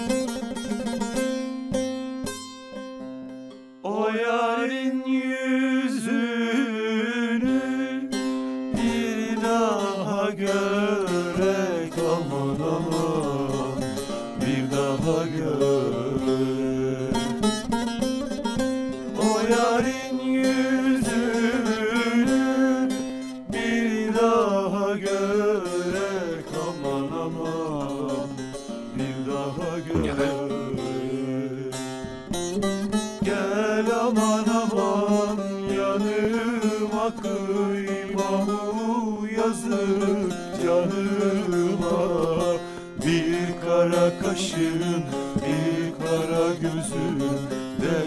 O yarın yüzünü bir daha görek, aman aman, bir daha görek. O yarın yüzünü bir daha görek, aman aman, bir daha görek. Gel aman aman yanıma, kıyma bu yazık canıma. Bir kara kaşın, bir kara gözün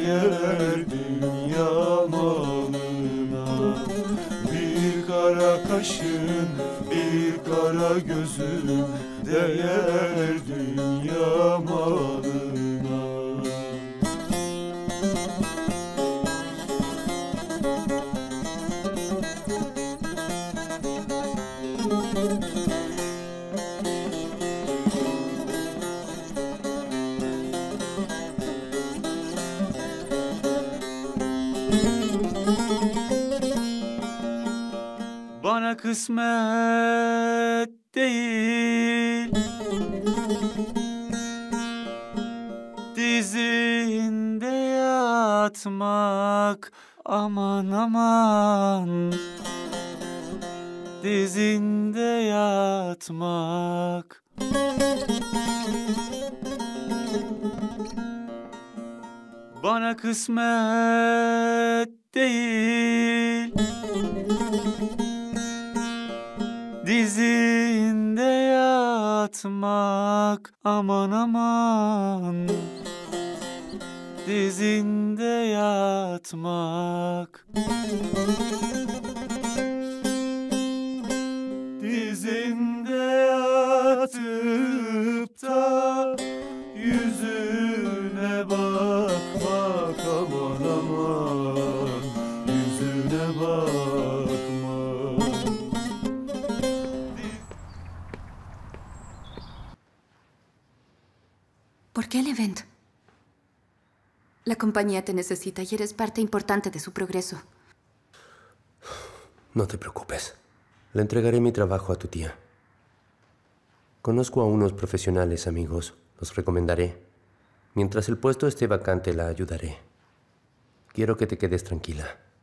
değer dünya malına. Bir kara kaşın, kaşın, bir kara gözün değer dünya malına. Bana kısmet değil, dizinde yatmak, aman aman, dizinde yatmak. Bana kısmet değil, dizinde yatmak, aman aman, dizinde yatmak. Dizinde yatıp da yüzüne bakmak, aman aman, yüzüne bakmak. ¿Por qué el evento? La compañía te necesita y eres parte importante de su progreso. No te preocupes. Le entregaré mi trabajo a tu tía. Conozco a unos profesionales amigos. Los recomendaré. Mientras el puesto esté vacante, la ayudaré. Quiero que te quedes tranquila.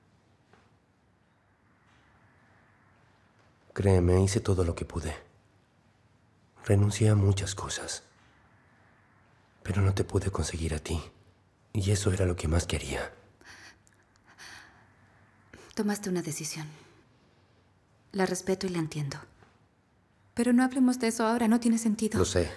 Créeme, hice todo lo que pude. Renuncié a muchas cosas. Pero no te pude conseguir a ti. Y eso era lo que más quería. Tomaste una decisión. La respeto y la entiendo. Pero no hablemos de eso ahora, no tiene sentido. Lo sé.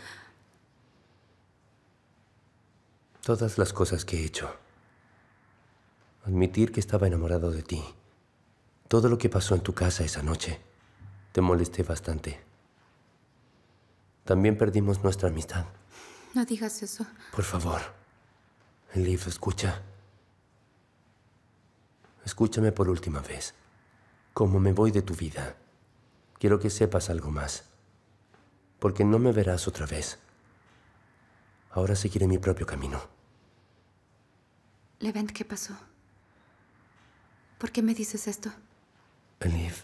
Todas las cosas que he hecho. Admitir que estaba enamorado de ti. Todo lo que pasó en tu casa esa noche. Te molesté bastante. También perdimos nuestra amistad. No digas eso. Por favor. Elif, escucha. Escúchame por última vez. Como me voy de tu vida, quiero que sepas algo más. Porque no me verás otra vez. Ahora seguiré mi propio camino. Levent, ¿qué pasó? ¿Por qué me dices esto? Elif.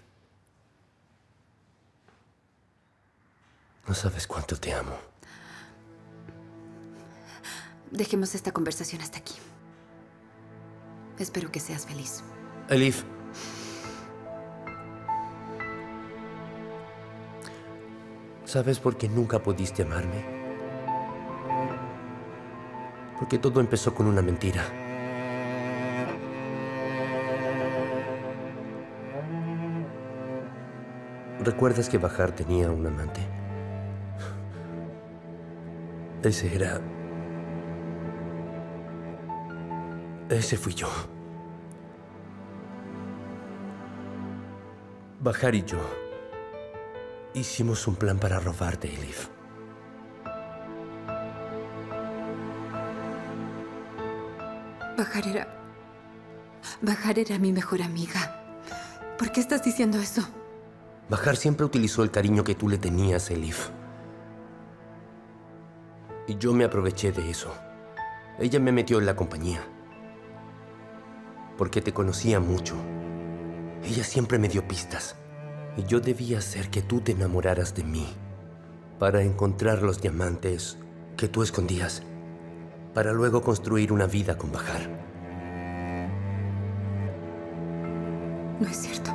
No sabes cuánto te amo. Dejemos esta conversación hasta aquí. Espero que seas feliz. Elif. ¿Sabes por qué nunca pudiste amarme? Porque todo empezó con una mentira. ¿Recuerdas que Bahar tenía un amante? Ese era... Ese fui yo. Bahar y yo hicimos un plan para robarte, Elif. Bahar era... Bahar era mi mejor amiga. ¿Por qué estás diciendo eso? Bahar siempre utilizó el cariño que tú le tenías, Elif. Y yo me aproveché de eso. Ella me metió en la compañía. Porque te conocía mucho. Ella siempre me dio pistas. Y yo debía hacer que tú te enamoraras de mí. Para encontrar los diamantes que tú escondías. Para luego construir una vida con Bahar. No es cierto.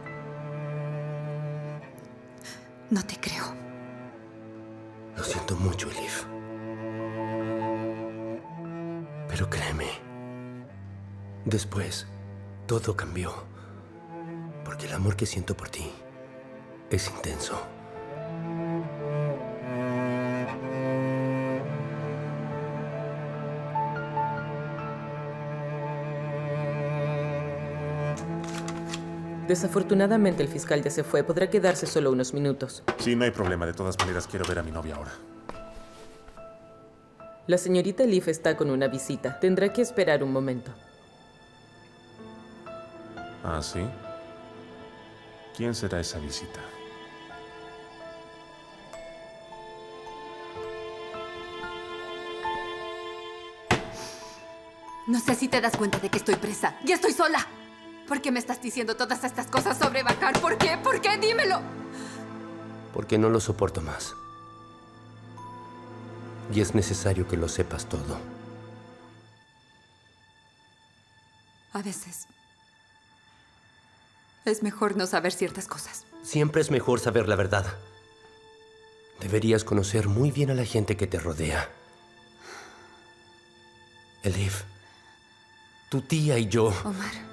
No te creo. Lo siento mucho, Elif. Pero créeme, después todo cambió. Porque el amor que siento por ti es intenso. Desafortunadamente el fiscal ya se fue. Podrá quedarse solo unos minutos. Sí, no hay problema. De todas maneras, quiero ver a mi novia ahora. La señorita Elif está con una visita. Tendrá que esperar un momento. ¿Ah, sí? ¿Quién será esa visita? No sé si te das cuenta de que estoy presa. ¡Ya estoy sola! ¿Por qué me estás diciendo todas estas cosas sobre Bakar? ¿Por qué? ¿Por qué? ¡Dímelo! Porque no lo soporto más. Y es necesario que lo sepas todo. A veces es mejor no saber ciertas cosas. Siempre es mejor saber la verdad. Deberías conocer muy bien a la gente que te rodea. Elif, tu tía y yo... Omar.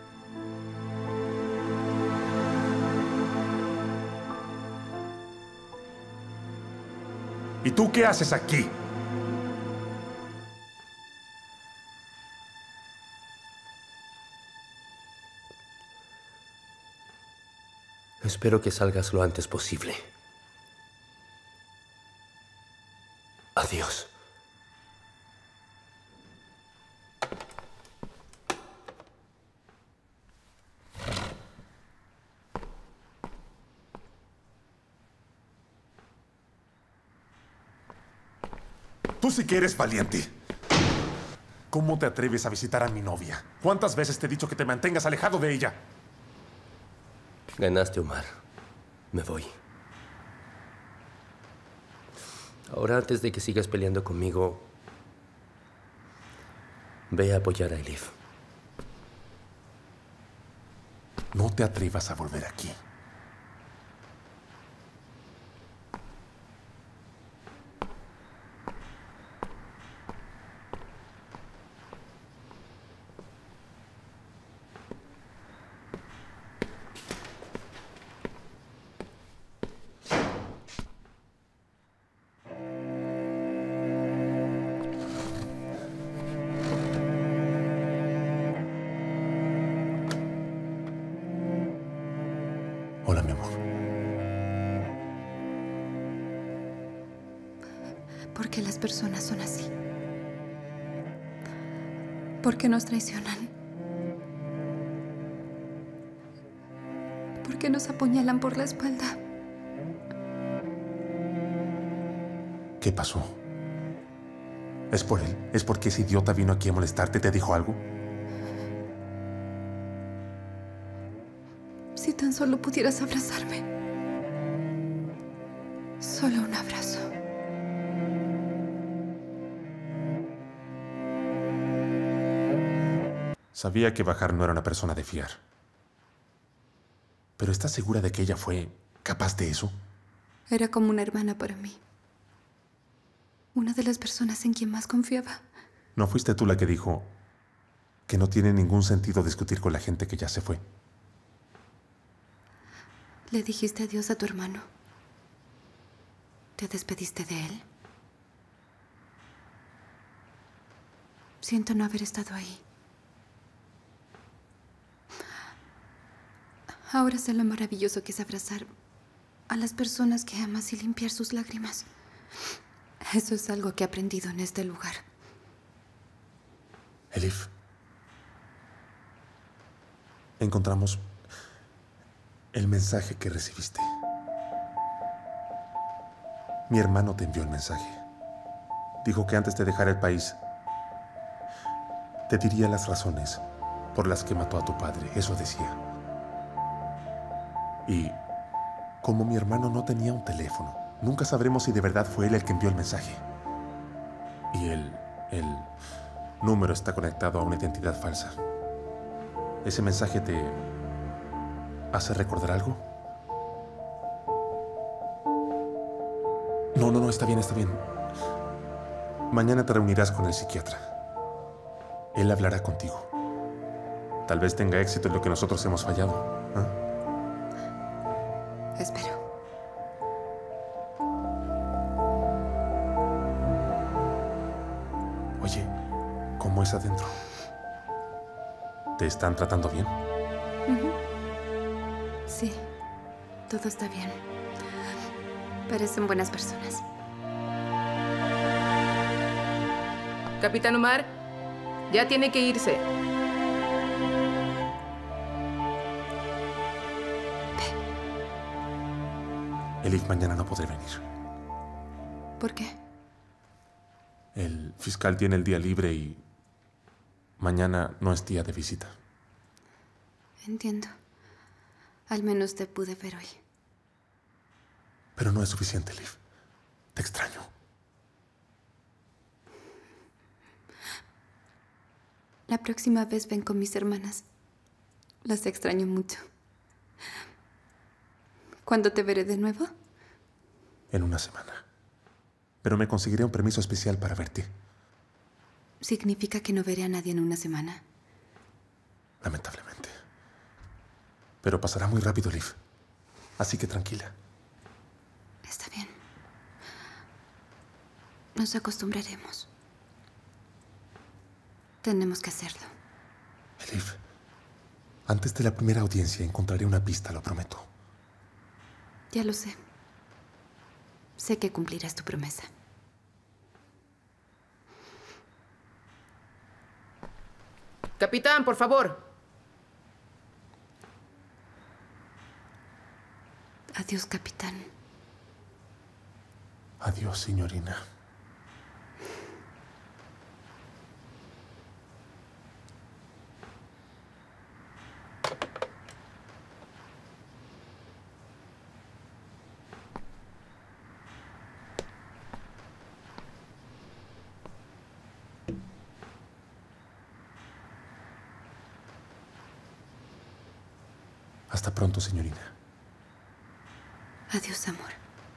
¿Y tú qué haces aquí? Espero que salgas lo antes posible. Adiós. Tú sí que eres valiente. ¿Cómo te atreves a visitar a mi novia? ¿Cuántas veces te he dicho que te mantengas alejado de ella? Ganaste, Omar. Me voy. Ahora, antes de que sigas peleando conmigo, ve a apoyar a Elif. No te atrevas a volver aquí. Hola, mi amor. ¿Por qué las personas son así? ¿Por qué nos traicionan? ¿Por qué nos apuñalan por la espalda? ¿Qué pasó? ¿Es por él? ¿Es porque ese idiota vino aquí a molestarte? ¿Te dijo algo? Si tan solo pudieras abrazarme. Solo un abrazo. Sabía que Bakar no era una persona de fiar. ¿Pero estás segura de que ella fue capaz de eso? Era como una hermana para mí. Una de las personas en quien más confiaba. ¿No fuiste tú la que dijo que no tiene ningún sentido discutir con la gente que ya se fue? ¿Le dijiste adiós a tu hermano? ¿Te despediste de él? Siento no haber estado ahí. Ahora sé lo maravilloso que es abrazar a las personas que amas y limpiar sus lágrimas. Eso es algo que he aprendido en este lugar. Elif, encontramos el mensaje que recibiste. Mi hermano te envió el mensaje. Dijo que antes de dejar el país, te diría las razones por las que mató a tu padre. Eso decía. Y como mi hermano no tenía un teléfono, nunca sabremos si de verdad fue él el que envió el mensaje. Y el, el número está conectado a una identidad falsa. ¿Ese mensaje te hace recordar algo? No, no, no, está bien, está bien. Mañana te reunirás con el psiquiatra. Él hablará contigo. Tal vez tenga éxito en lo que nosotros hemos fallado. ¿Ah? Espero. Oye, ¿cómo es adentro? ¿Te están tratando bien? Uh-huh. Sí, todo está bien. Parecen buenas personas. Capitán Umar, ya tiene que irse. Elif, mañana no podré venir. ¿Por qué? El fiscal tiene el día libre y mañana no es día de visita. Entiendo. Al menos te pude ver hoy. Pero no es suficiente, Elif. Te extraño. La próxima vez ven con mis hermanas. Las extraño mucho. ¿Cuándo te veré de nuevo? En una semana. Pero me conseguiré un permiso especial para verte. ¿Significa que no veré a nadie en una semana? Lamentablemente. Pero pasará muy rápido, Elif. Así que tranquila. Está bien. Nos acostumbraremos. Tenemos que hacerlo. Elif, antes de la primera audiencia encontraré una pista, lo prometo. Ya lo sé. Sé que cumplirás tu promesa. Capitán, por favor. Adiós, capitán. Adiós, señorina. Hasta pronto, señorina. Adiós, amor.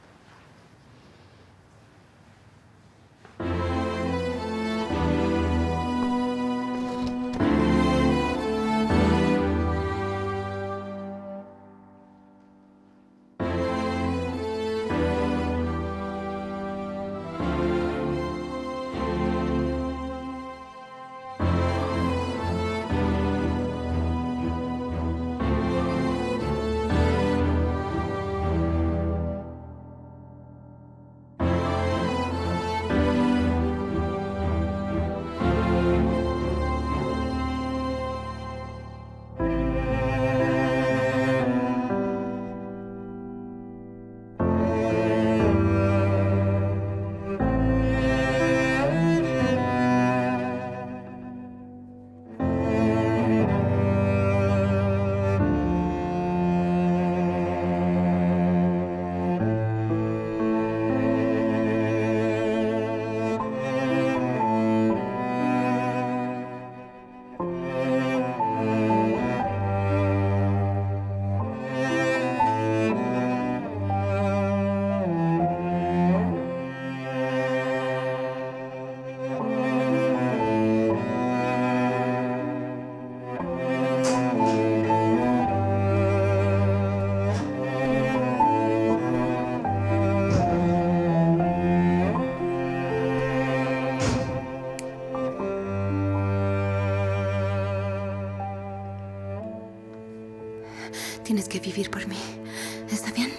Tienes que vivir por mí. ¿Está bien?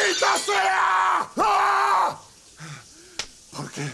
¡Maldita sea! ¡Ah! ¿Por qué?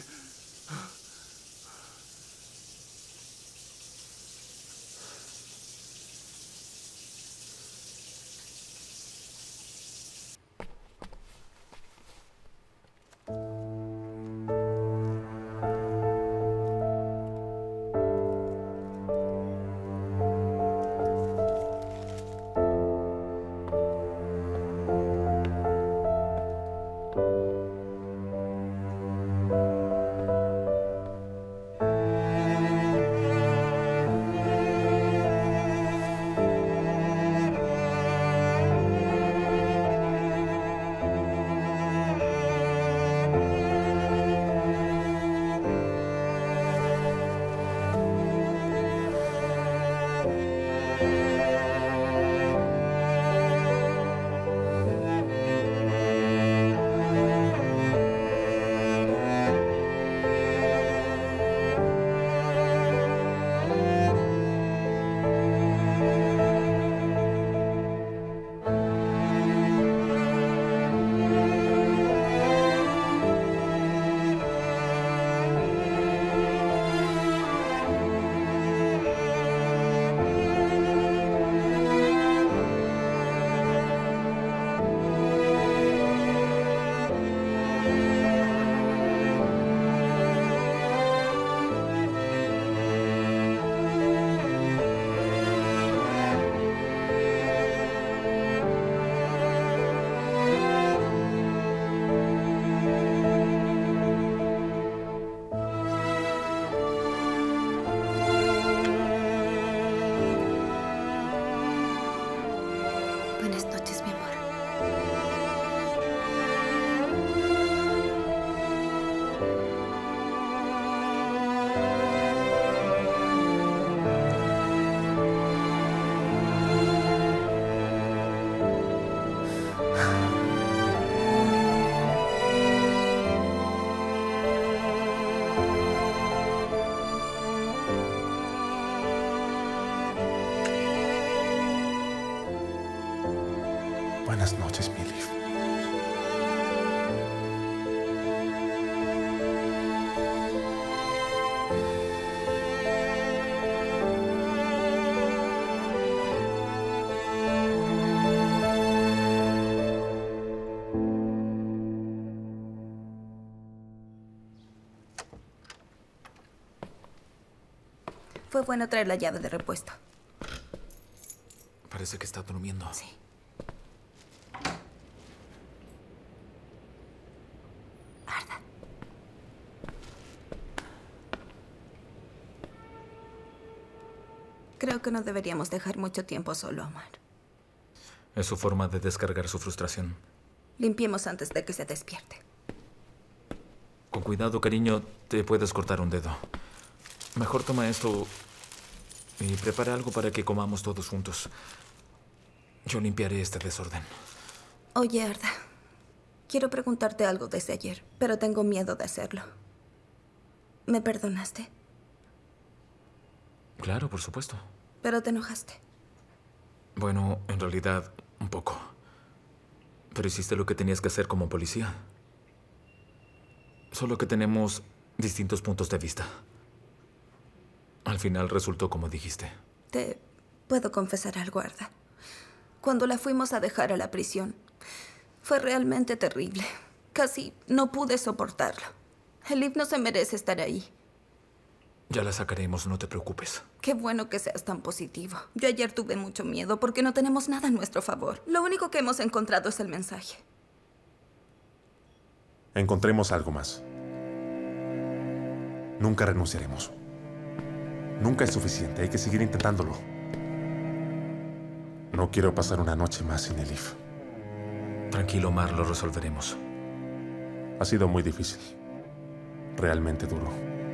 Buenas noches, mi amor. Buenas noches, mi Elif. Fue bueno traer la llave de repuesto. Parece que está durmiendo. Sí. Arda. Creo que no deberíamos dejar mucho tiempo solo, Omar. Es su forma de descargar su frustración. Limpiemos antes de que se despierte. Con cuidado, cariño, te puedes cortar un dedo. Mejor toma esto y prepara algo para que comamos todos juntos. Yo limpiaré este desorden. Oye, Arda, quiero preguntarte algo desde ayer, pero tengo miedo de hacerlo. ¿Me perdonaste? Claro, por supuesto. Pero te enojaste. Bueno, en realidad, un poco. Pero hiciste lo que tenías que hacer como policía. Solo que tenemos distintos puntos de vista. Al final resultó como dijiste. Te puedo confesar algo, Arda. Cuando la fuimos a dejar a la prisión, fue realmente terrible. Casi no pude soportarlo. Elif no se merece estar ahí. Ya la sacaremos, no te preocupes. Qué bueno que seas tan positivo. Yo ayer tuve mucho miedo porque no tenemos nada a nuestro favor. Lo único que hemos encontrado es el mensaje. Encontremos algo más. Nunca renunciaremos. Nunca es suficiente. Hay que seguir intentándolo. No quiero pasar una noche más sin Elif. Tranquilo, Omar, lo resolveremos. Ha sido muy difícil. Realmente duro.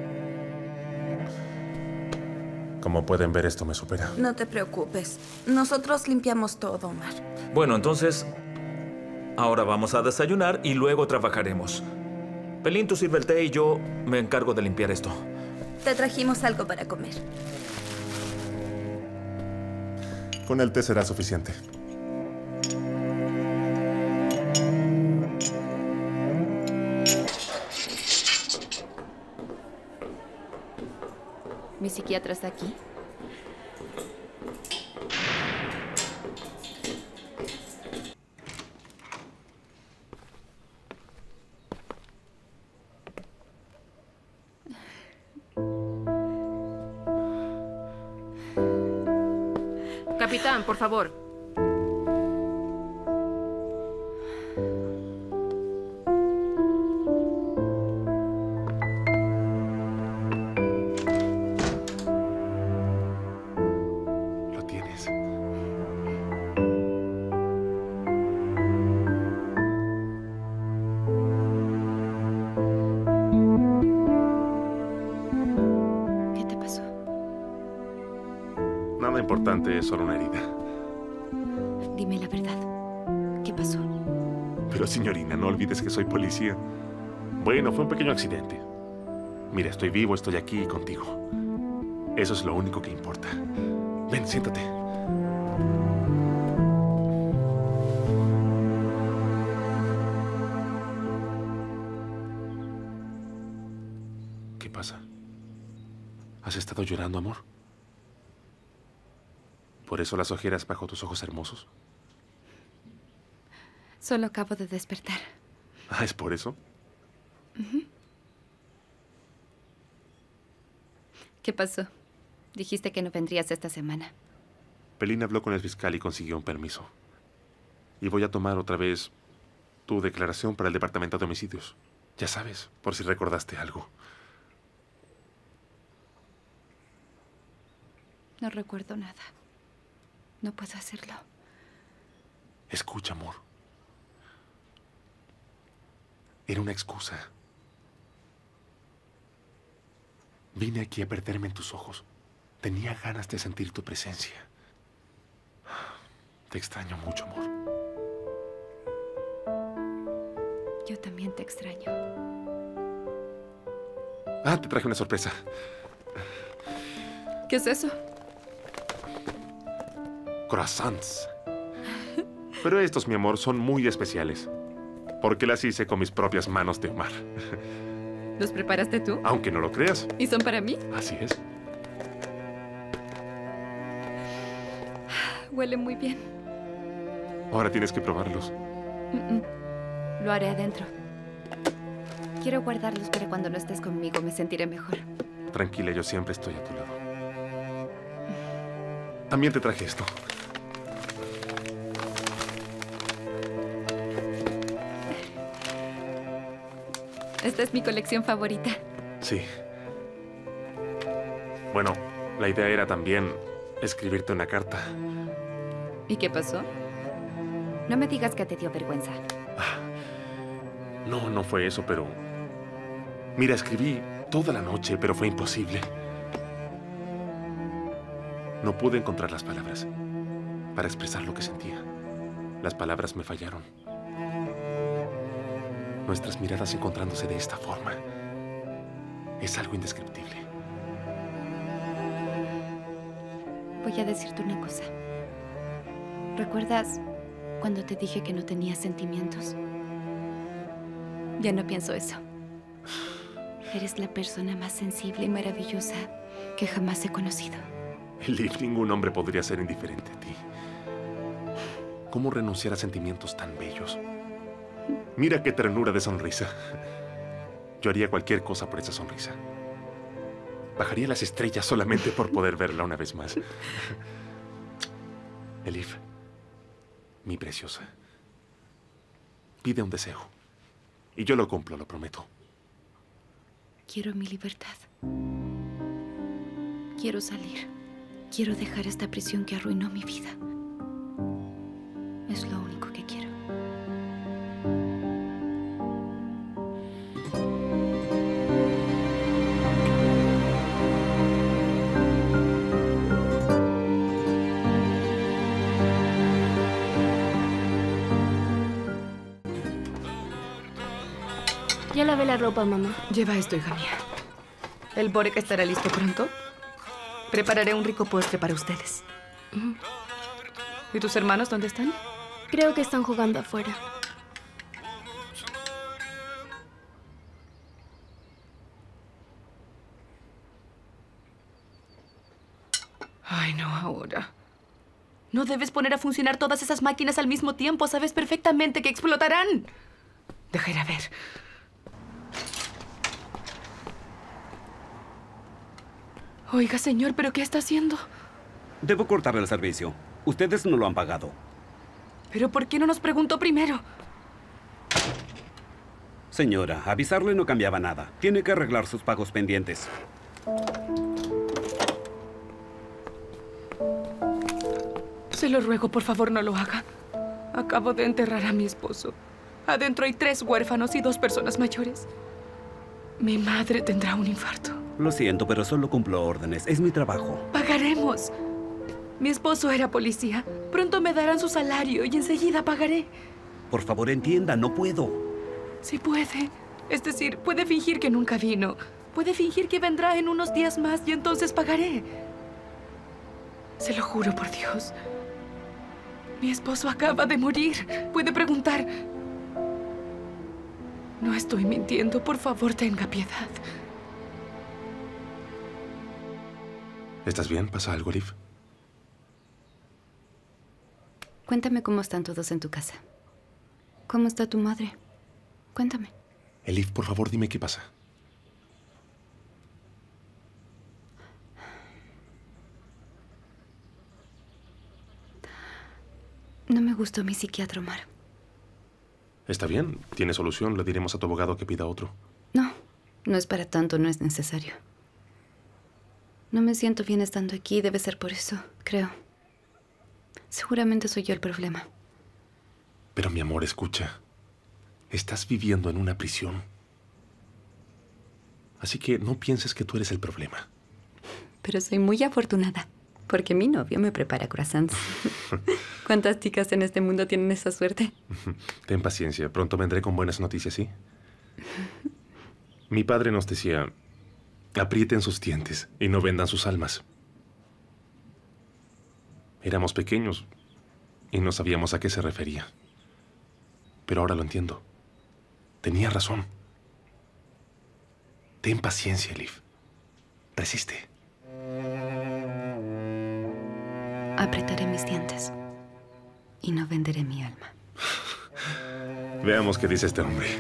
Como pueden ver, esto me supera. No te preocupes. Nosotros limpiamos todo, Omar. Bueno, entonces, ahora vamos a desayunar y luego trabajaremos. Pelín, tú sirve el té y yo me encargo de limpiar esto. Te trajimos algo para comer. Con el té será suficiente. ¿Mi psiquiatra está aquí? Capitán, por favor. Lo tienes. ¿Qué te pasó? Nada importante, es solo una herida. Dime la verdad. ¿Qué pasó? Pero señorina, no olvides que soy policía. Bueno, fue un pequeño accidente. Mira, estoy vivo, estoy aquí contigo. Eso es lo único que importa. Ven, siéntate. ¿Qué pasa? ¿Has estado llorando, amor? ¿Por eso las ojeras bajo tus ojos hermosos? Solo acabo de despertar. Ah, ¿es por eso? Ujú. ¿Qué pasó? Dijiste que no vendrías esta semana. Pelín habló con el fiscal y consiguió un permiso. Y voy a tomar otra vez tu declaración para el departamento de homicidios. Ya sabes, por si recordaste algo. No recuerdo nada. No puedo hacerlo. Escucha, amor. Era una excusa. Vine aquí a perderme en tus ojos. Tenía ganas de sentir tu presencia. Te extraño mucho, amor. Yo también te extraño. Ah, te traje una sorpresa. ¿Qué es eso? Croissants. Pero estos, mi amor, son muy especiales. Porque las hice con mis propias manos de Omar. ¿Los preparaste tú? Aunque no lo creas. ¿Y son para mí? Así es. Huele muy bien. Ahora tienes que probarlos. Mm-mm. Lo haré adentro. Quiero guardarlos para cuando no estés conmigo. Me sentiré mejor. Tranquila, yo siempre estoy a tu lado. También te traje esto. Esta es mi colección favorita. Sí. Bueno, la idea era también escribirte una carta. ¿Y qué pasó? No me digas que te dio vergüenza. No, no fue eso, pero... Mira, escribí toda la noche, pero fue imposible. No pude encontrar las palabras para expresar lo que sentía. Las palabras me fallaron. Nuestras miradas encontrándose de esta forma es algo indescriptible. Voy a decirte una cosa. ¿Recuerdas cuando te dije que no tenía sentimientos? Ya no pienso eso. Eres la persona más sensible y maravillosa que jamás he conocido. Liv, ningún hombre podría ser indiferente a ti. ¿Cómo renunciar a sentimientos tan bellos? Mira qué ternura de sonrisa. Yo haría cualquier cosa por esa sonrisa. Bajaría las estrellas solamente por poder verla una vez más. Elif, mi preciosa, pide un deseo. Y yo lo cumplo, lo prometo. Quiero mi libertad. Quiero salir. Quiero dejar esta prisión que arruinó mi vida. Es lo único que quiero. Ya lavé la ropa, mamá. Lleva esto, hija mía. ¿El borek estará listo pronto? Prepararé un rico postre para ustedes. ¿Y tus hermanos dónde están? Creo que están jugando afuera. Ay, no ahora. No debes poner a funcionar todas esas máquinas al mismo tiempo. Sabes perfectamente que explotarán. Deja ir a ver. Oiga, señor, ¿pero qué está haciendo? Debo cortar el servicio. Ustedes no lo han pagado. ¿Pero por qué no nos preguntó primero? Señora, avisarle no cambiaba nada. Tiene que arreglar sus pagos pendientes. Se lo ruego, por favor, no lo haga. Acabo de enterrar a mi esposo. Adentro hay tres huérfanos y dos personas mayores. Mi madre tendrá un infarto. Lo siento, pero solo cumplo órdenes. Es mi trabajo. Pagaremos. Mi esposo era policía. Pronto me darán su salario y enseguida pagaré. Por favor, entienda, no puedo. Sí puede. Es decir, puede fingir que nunca vino. Puede fingir que vendrá en unos días más y entonces pagaré. Se lo juro por Dios. Mi esposo acaba de morir. Puede preguntar. No estoy mintiendo. Por favor, tenga piedad. ¿Estás bien? ¿Pasa algo, Elif? Cuéntame cómo están todos en tu casa. ¿Cómo está tu madre? Cuéntame. Elif, por favor, dime qué pasa. No me gustó mi psiquiatra, Omar. Está bien, tiene solución. Le diremos a tu abogado que pida otro. No, no es para tanto, no es necesario. No me siento bien estando aquí, debe ser por eso, creo. Seguramente soy yo el problema. Pero mi amor, escucha. Estás viviendo en una prisión. Así que no pienses que tú eres el problema. Pero soy muy afortunada, porque mi novio me prepara croissants. ¿Cuántas chicas en este mundo tienen esa suerte? Ten paciencia, pronto vendré con buenas noticias, ¿sí? Mi padre nos decía, aprieten sus dientes y no vendan sus almas. Éramos pequeños y no sabíamos a qué se refería. Pero ahora lo entiendo. Tenía razón. Ten paciencia, Elif. Resiste. Apretaré mis dientes y no venderé mi alma. Veamos qué dice este hombre.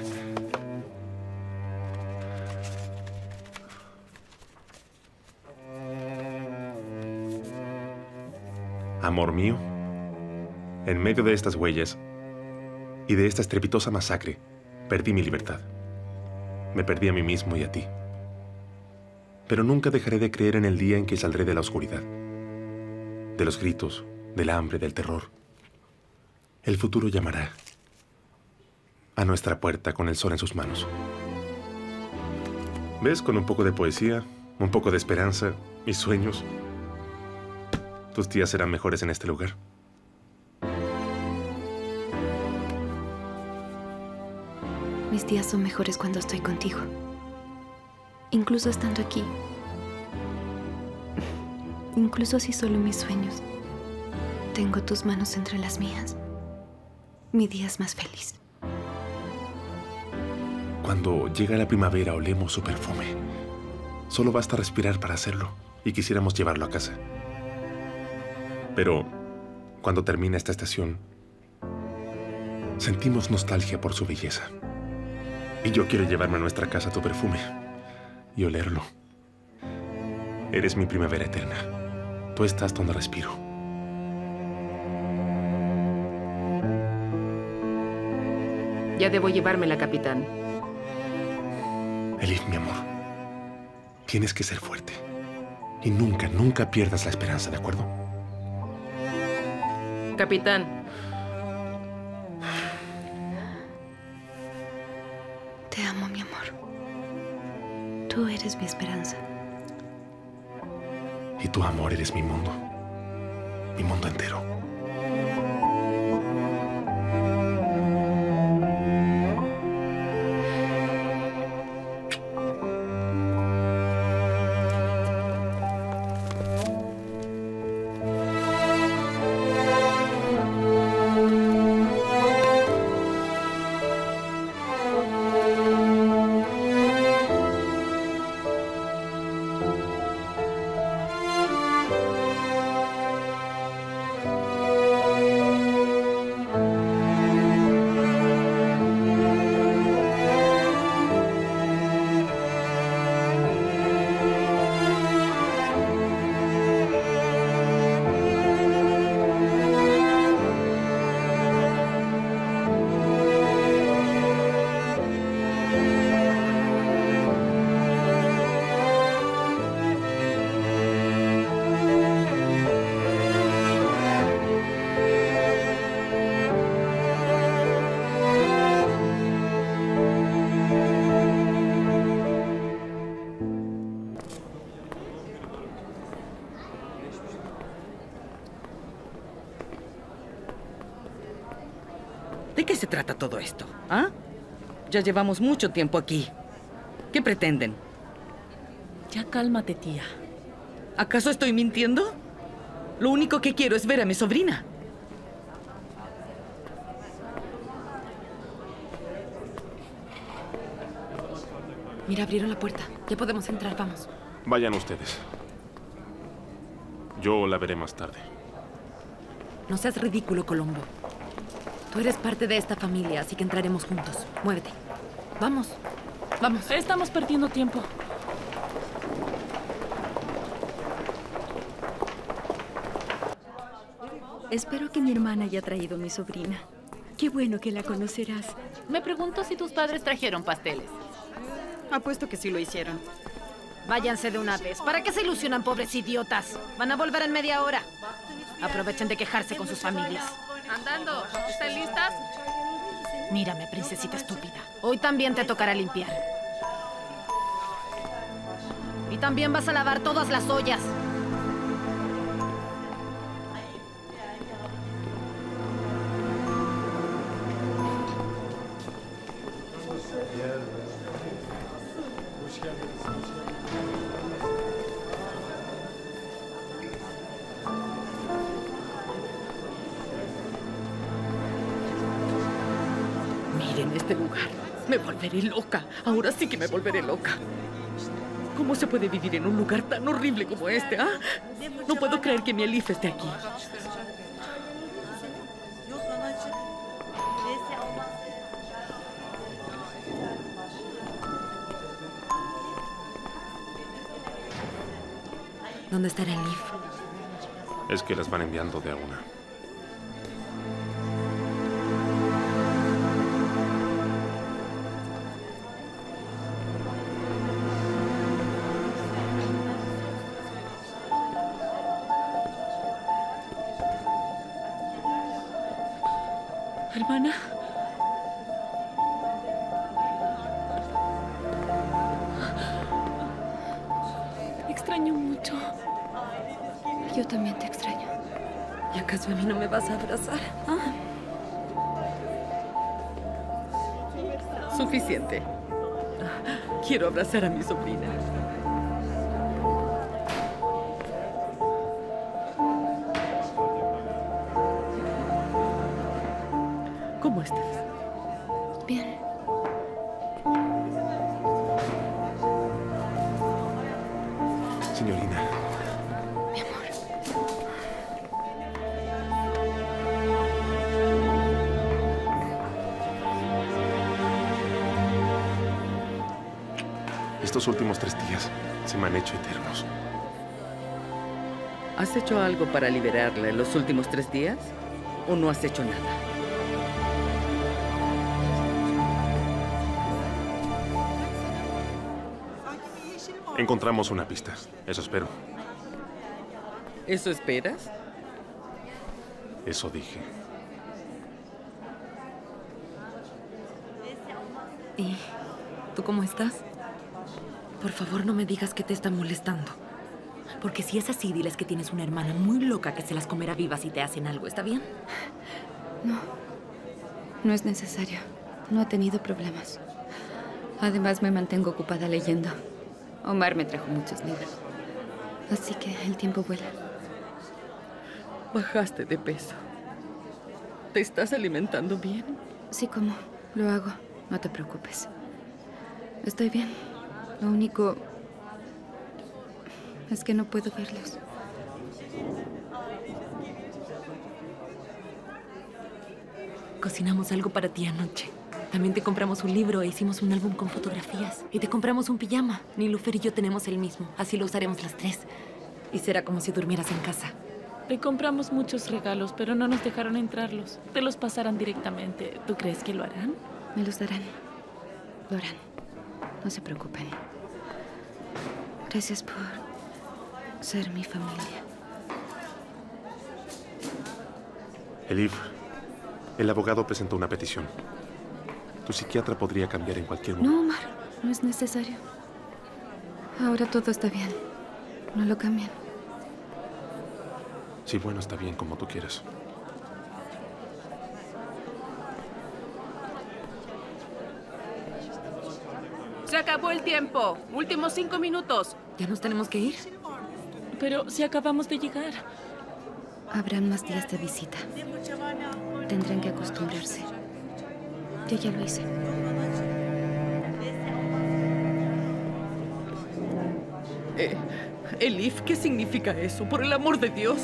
Amor mío, en medio de estas huellas y de esta estrepitosa masacre, perdí mi libertad. Me perdí a mí mismo y a ti. Pero nunca dejaré de creer en el día en que saldré de la oscuridad, de los gritos, del hambre, del terror. El futuro llamará a nuestra puerta con el sol en sus manos. ¿Ves? Con un poco de poesía, un poco de esperanza y sueños, tus días serán mejores en este lugar. Mis días son mejores cuando estoy contigo. Incluso estando aquí. Incluso si solo mis sueños. Tengo tus manos entre las mías. Mi día es más feliz. Cuando llega la primavera olemos su perfume. Solo basta respirar para hacerlo y quisiéramos llevarlo a casa. Pero cuando termina esta estación, sentimos nostalgia por su belleza. Y yo quiero llevarme a nuestra casa tu perfume y olerlo. Eres mi primavera eterna. Tú estás donde respiro. Ya debo llevármela, capitán. Elif, mi amor, tienes que ser fuerte. Y nunca, nunca pierdas la esperanza, ¿de acuerdo? Capitán. Te amo, mi amor. Tú eres mi esperanza. Y tu amor eres mi mundo. Mi mundo entero. ¿De qué se trata todo esto? ¿Ah? Ya llevamos mucho tiempo aquí. ¿Qué pretenden? Ya cálmate, tía. ¿Acaso estoy mintiendo? Lo único que quiero es ver a mi sobrina. Mira, abrieron la puerta. Ya podemos entrar, vamos. Vayan ustedes. Yo la veré más tarde. No seas ridículo, Colombo. Tú eres parte de esta familia, así que entraremos juntos. Muévete. Vamos. Vamos. Estamos perdiendo tiempo. Espero que mi hermana haya traído a mi sobrina. Qué bueno que la conocerás. Me pregunto si tus padres trajeron pasteles. Apuesto que sí lo hicieron. Váyanse de una vez. ¿Para qué se ilusionan, pobres idiotas? Van a volver en media hora. Aprovechen de quejarse con sus familias. Andando. ¿Están listas? Mírame, princesita estúpida. Hoy también te tocará limpiar. Y también vas a lavar todas las ollas. Miren este lugar. Me volveré loca. Ahora sí que me volveré loca. ¿Cómo se puede vivir en un lugar tan horrible como este, ah? No puedo creer que mi Elif esté aquí. ¿Dónde estará Elif? Es que las van enviando de a una. Hermana. Te extraño mucho. Yo también te extraño. ¿Y acaso a mí no me vas a abrazar? ¿Ah? Suficiente. Quiero abrazar a mi sobrina. ¿Cómo estás? Bien. Señorina. Mi amor. Estos últimos tres días se me han hecho eternos. ¿Has hecho algo para liberarla en los últimos tres días? ¿O no has hecho nada? Encontramos una pista. Eso espero. ¿Eso esperas? Eso dije. ¿Y tú cómo estás? Por favor, no me digas que te está molestando. Porque si es así, diles que tienes una hermana muy loca que se las comerá vivas si te hacen algo. ¿Está bien? No. No es necesario. No ha tenido problemas. Además, me mantengo ocupada leyendo. Omar me trajo muchos libros. Así que el tiempo vuela. Bajaste de peso. ¿Te estás alimentando bien? Sí, como. Lo hago. No te preocupes. Estoy bien. Lo único es que no puedo verlos. Cocinamos algo para ti anoche. También te compramos un libro e hicimos un álbum con fotografías. Y te compramos un pijama. Nilufer y yo tenemos el mismo. Así lo usaremos las tres. Y será como si durmieras en casa. Te compramos muchos regalos, pero no nos dejaron entrarlos. Te los pasarán directamente. ¿Tú crees que lo harán? Me los darán. Lo harán. No se preocupen. Gracias por ser mi familia. Elif, el abogado presentó una petición. Tu psiquiatra podría cambiar en cualquier momento. No, Omar. No es necesario. Ahora todo está bien. No lo cambian. Sí, bueno, está bien, como tú quieras. acabó el tiempo. Últimos cinco minutos. ¿Ya nos tenemos que ir? Pero si acabamos de llegar. Habrán más días de visita. Tendrán que acostumbrarse. Yo ya lo hice. Eh, Elif, ¿qué significa eso? Por el amor de Dios.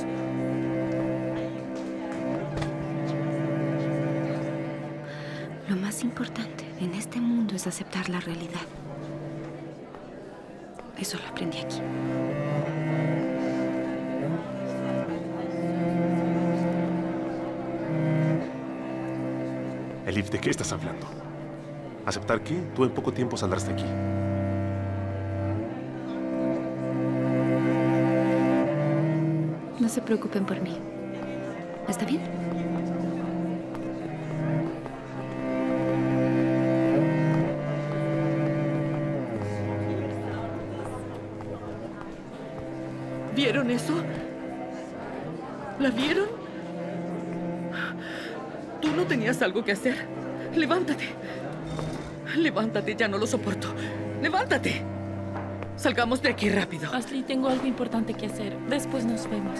Lo más importante en este mundo es aceptar la realidad. Eso lo aprendí aquí. Elif, ¿de qué estás hablando? ¿Aceptar qué? Tú en poco tiempo saldrás de aquí. No se preocupen por mí. ¿Está bien? ¿Vieron eso? ¿La vieron? Tú no tenías algo que hacer. Levántate. Levántate, ya no lo soporto. ¡Levántate! Salgamos de aquí rápido. Ashley, tengo algo importante que hacer. Después nos vemos.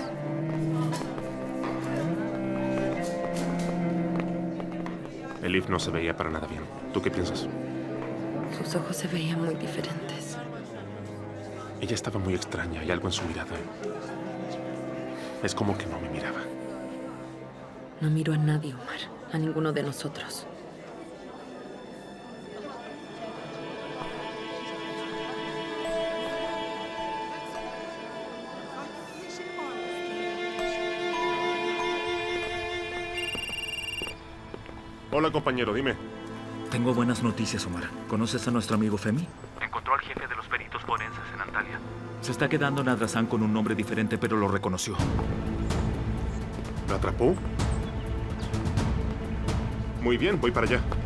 Elif no se veía para nada bien. ¿Tú qué piensas? Sus ojos se veían muy diferentes. Ella estaba muy extraña y algo en su mirada. Es como que no me miraba. No miro a nadie, Omar. A ninguno de nosotros. Hola, compañero, dime. Tengo buenas noticias, Omar. ¿Conoces a nuestro amigo Femi? Encontró al jefe de los peritos forenses en Antalya. Se está quedando en Adrasan con un nombre diferente, pero lo reconoció. ¿Lo atrapó? Muy bien, voy para allá.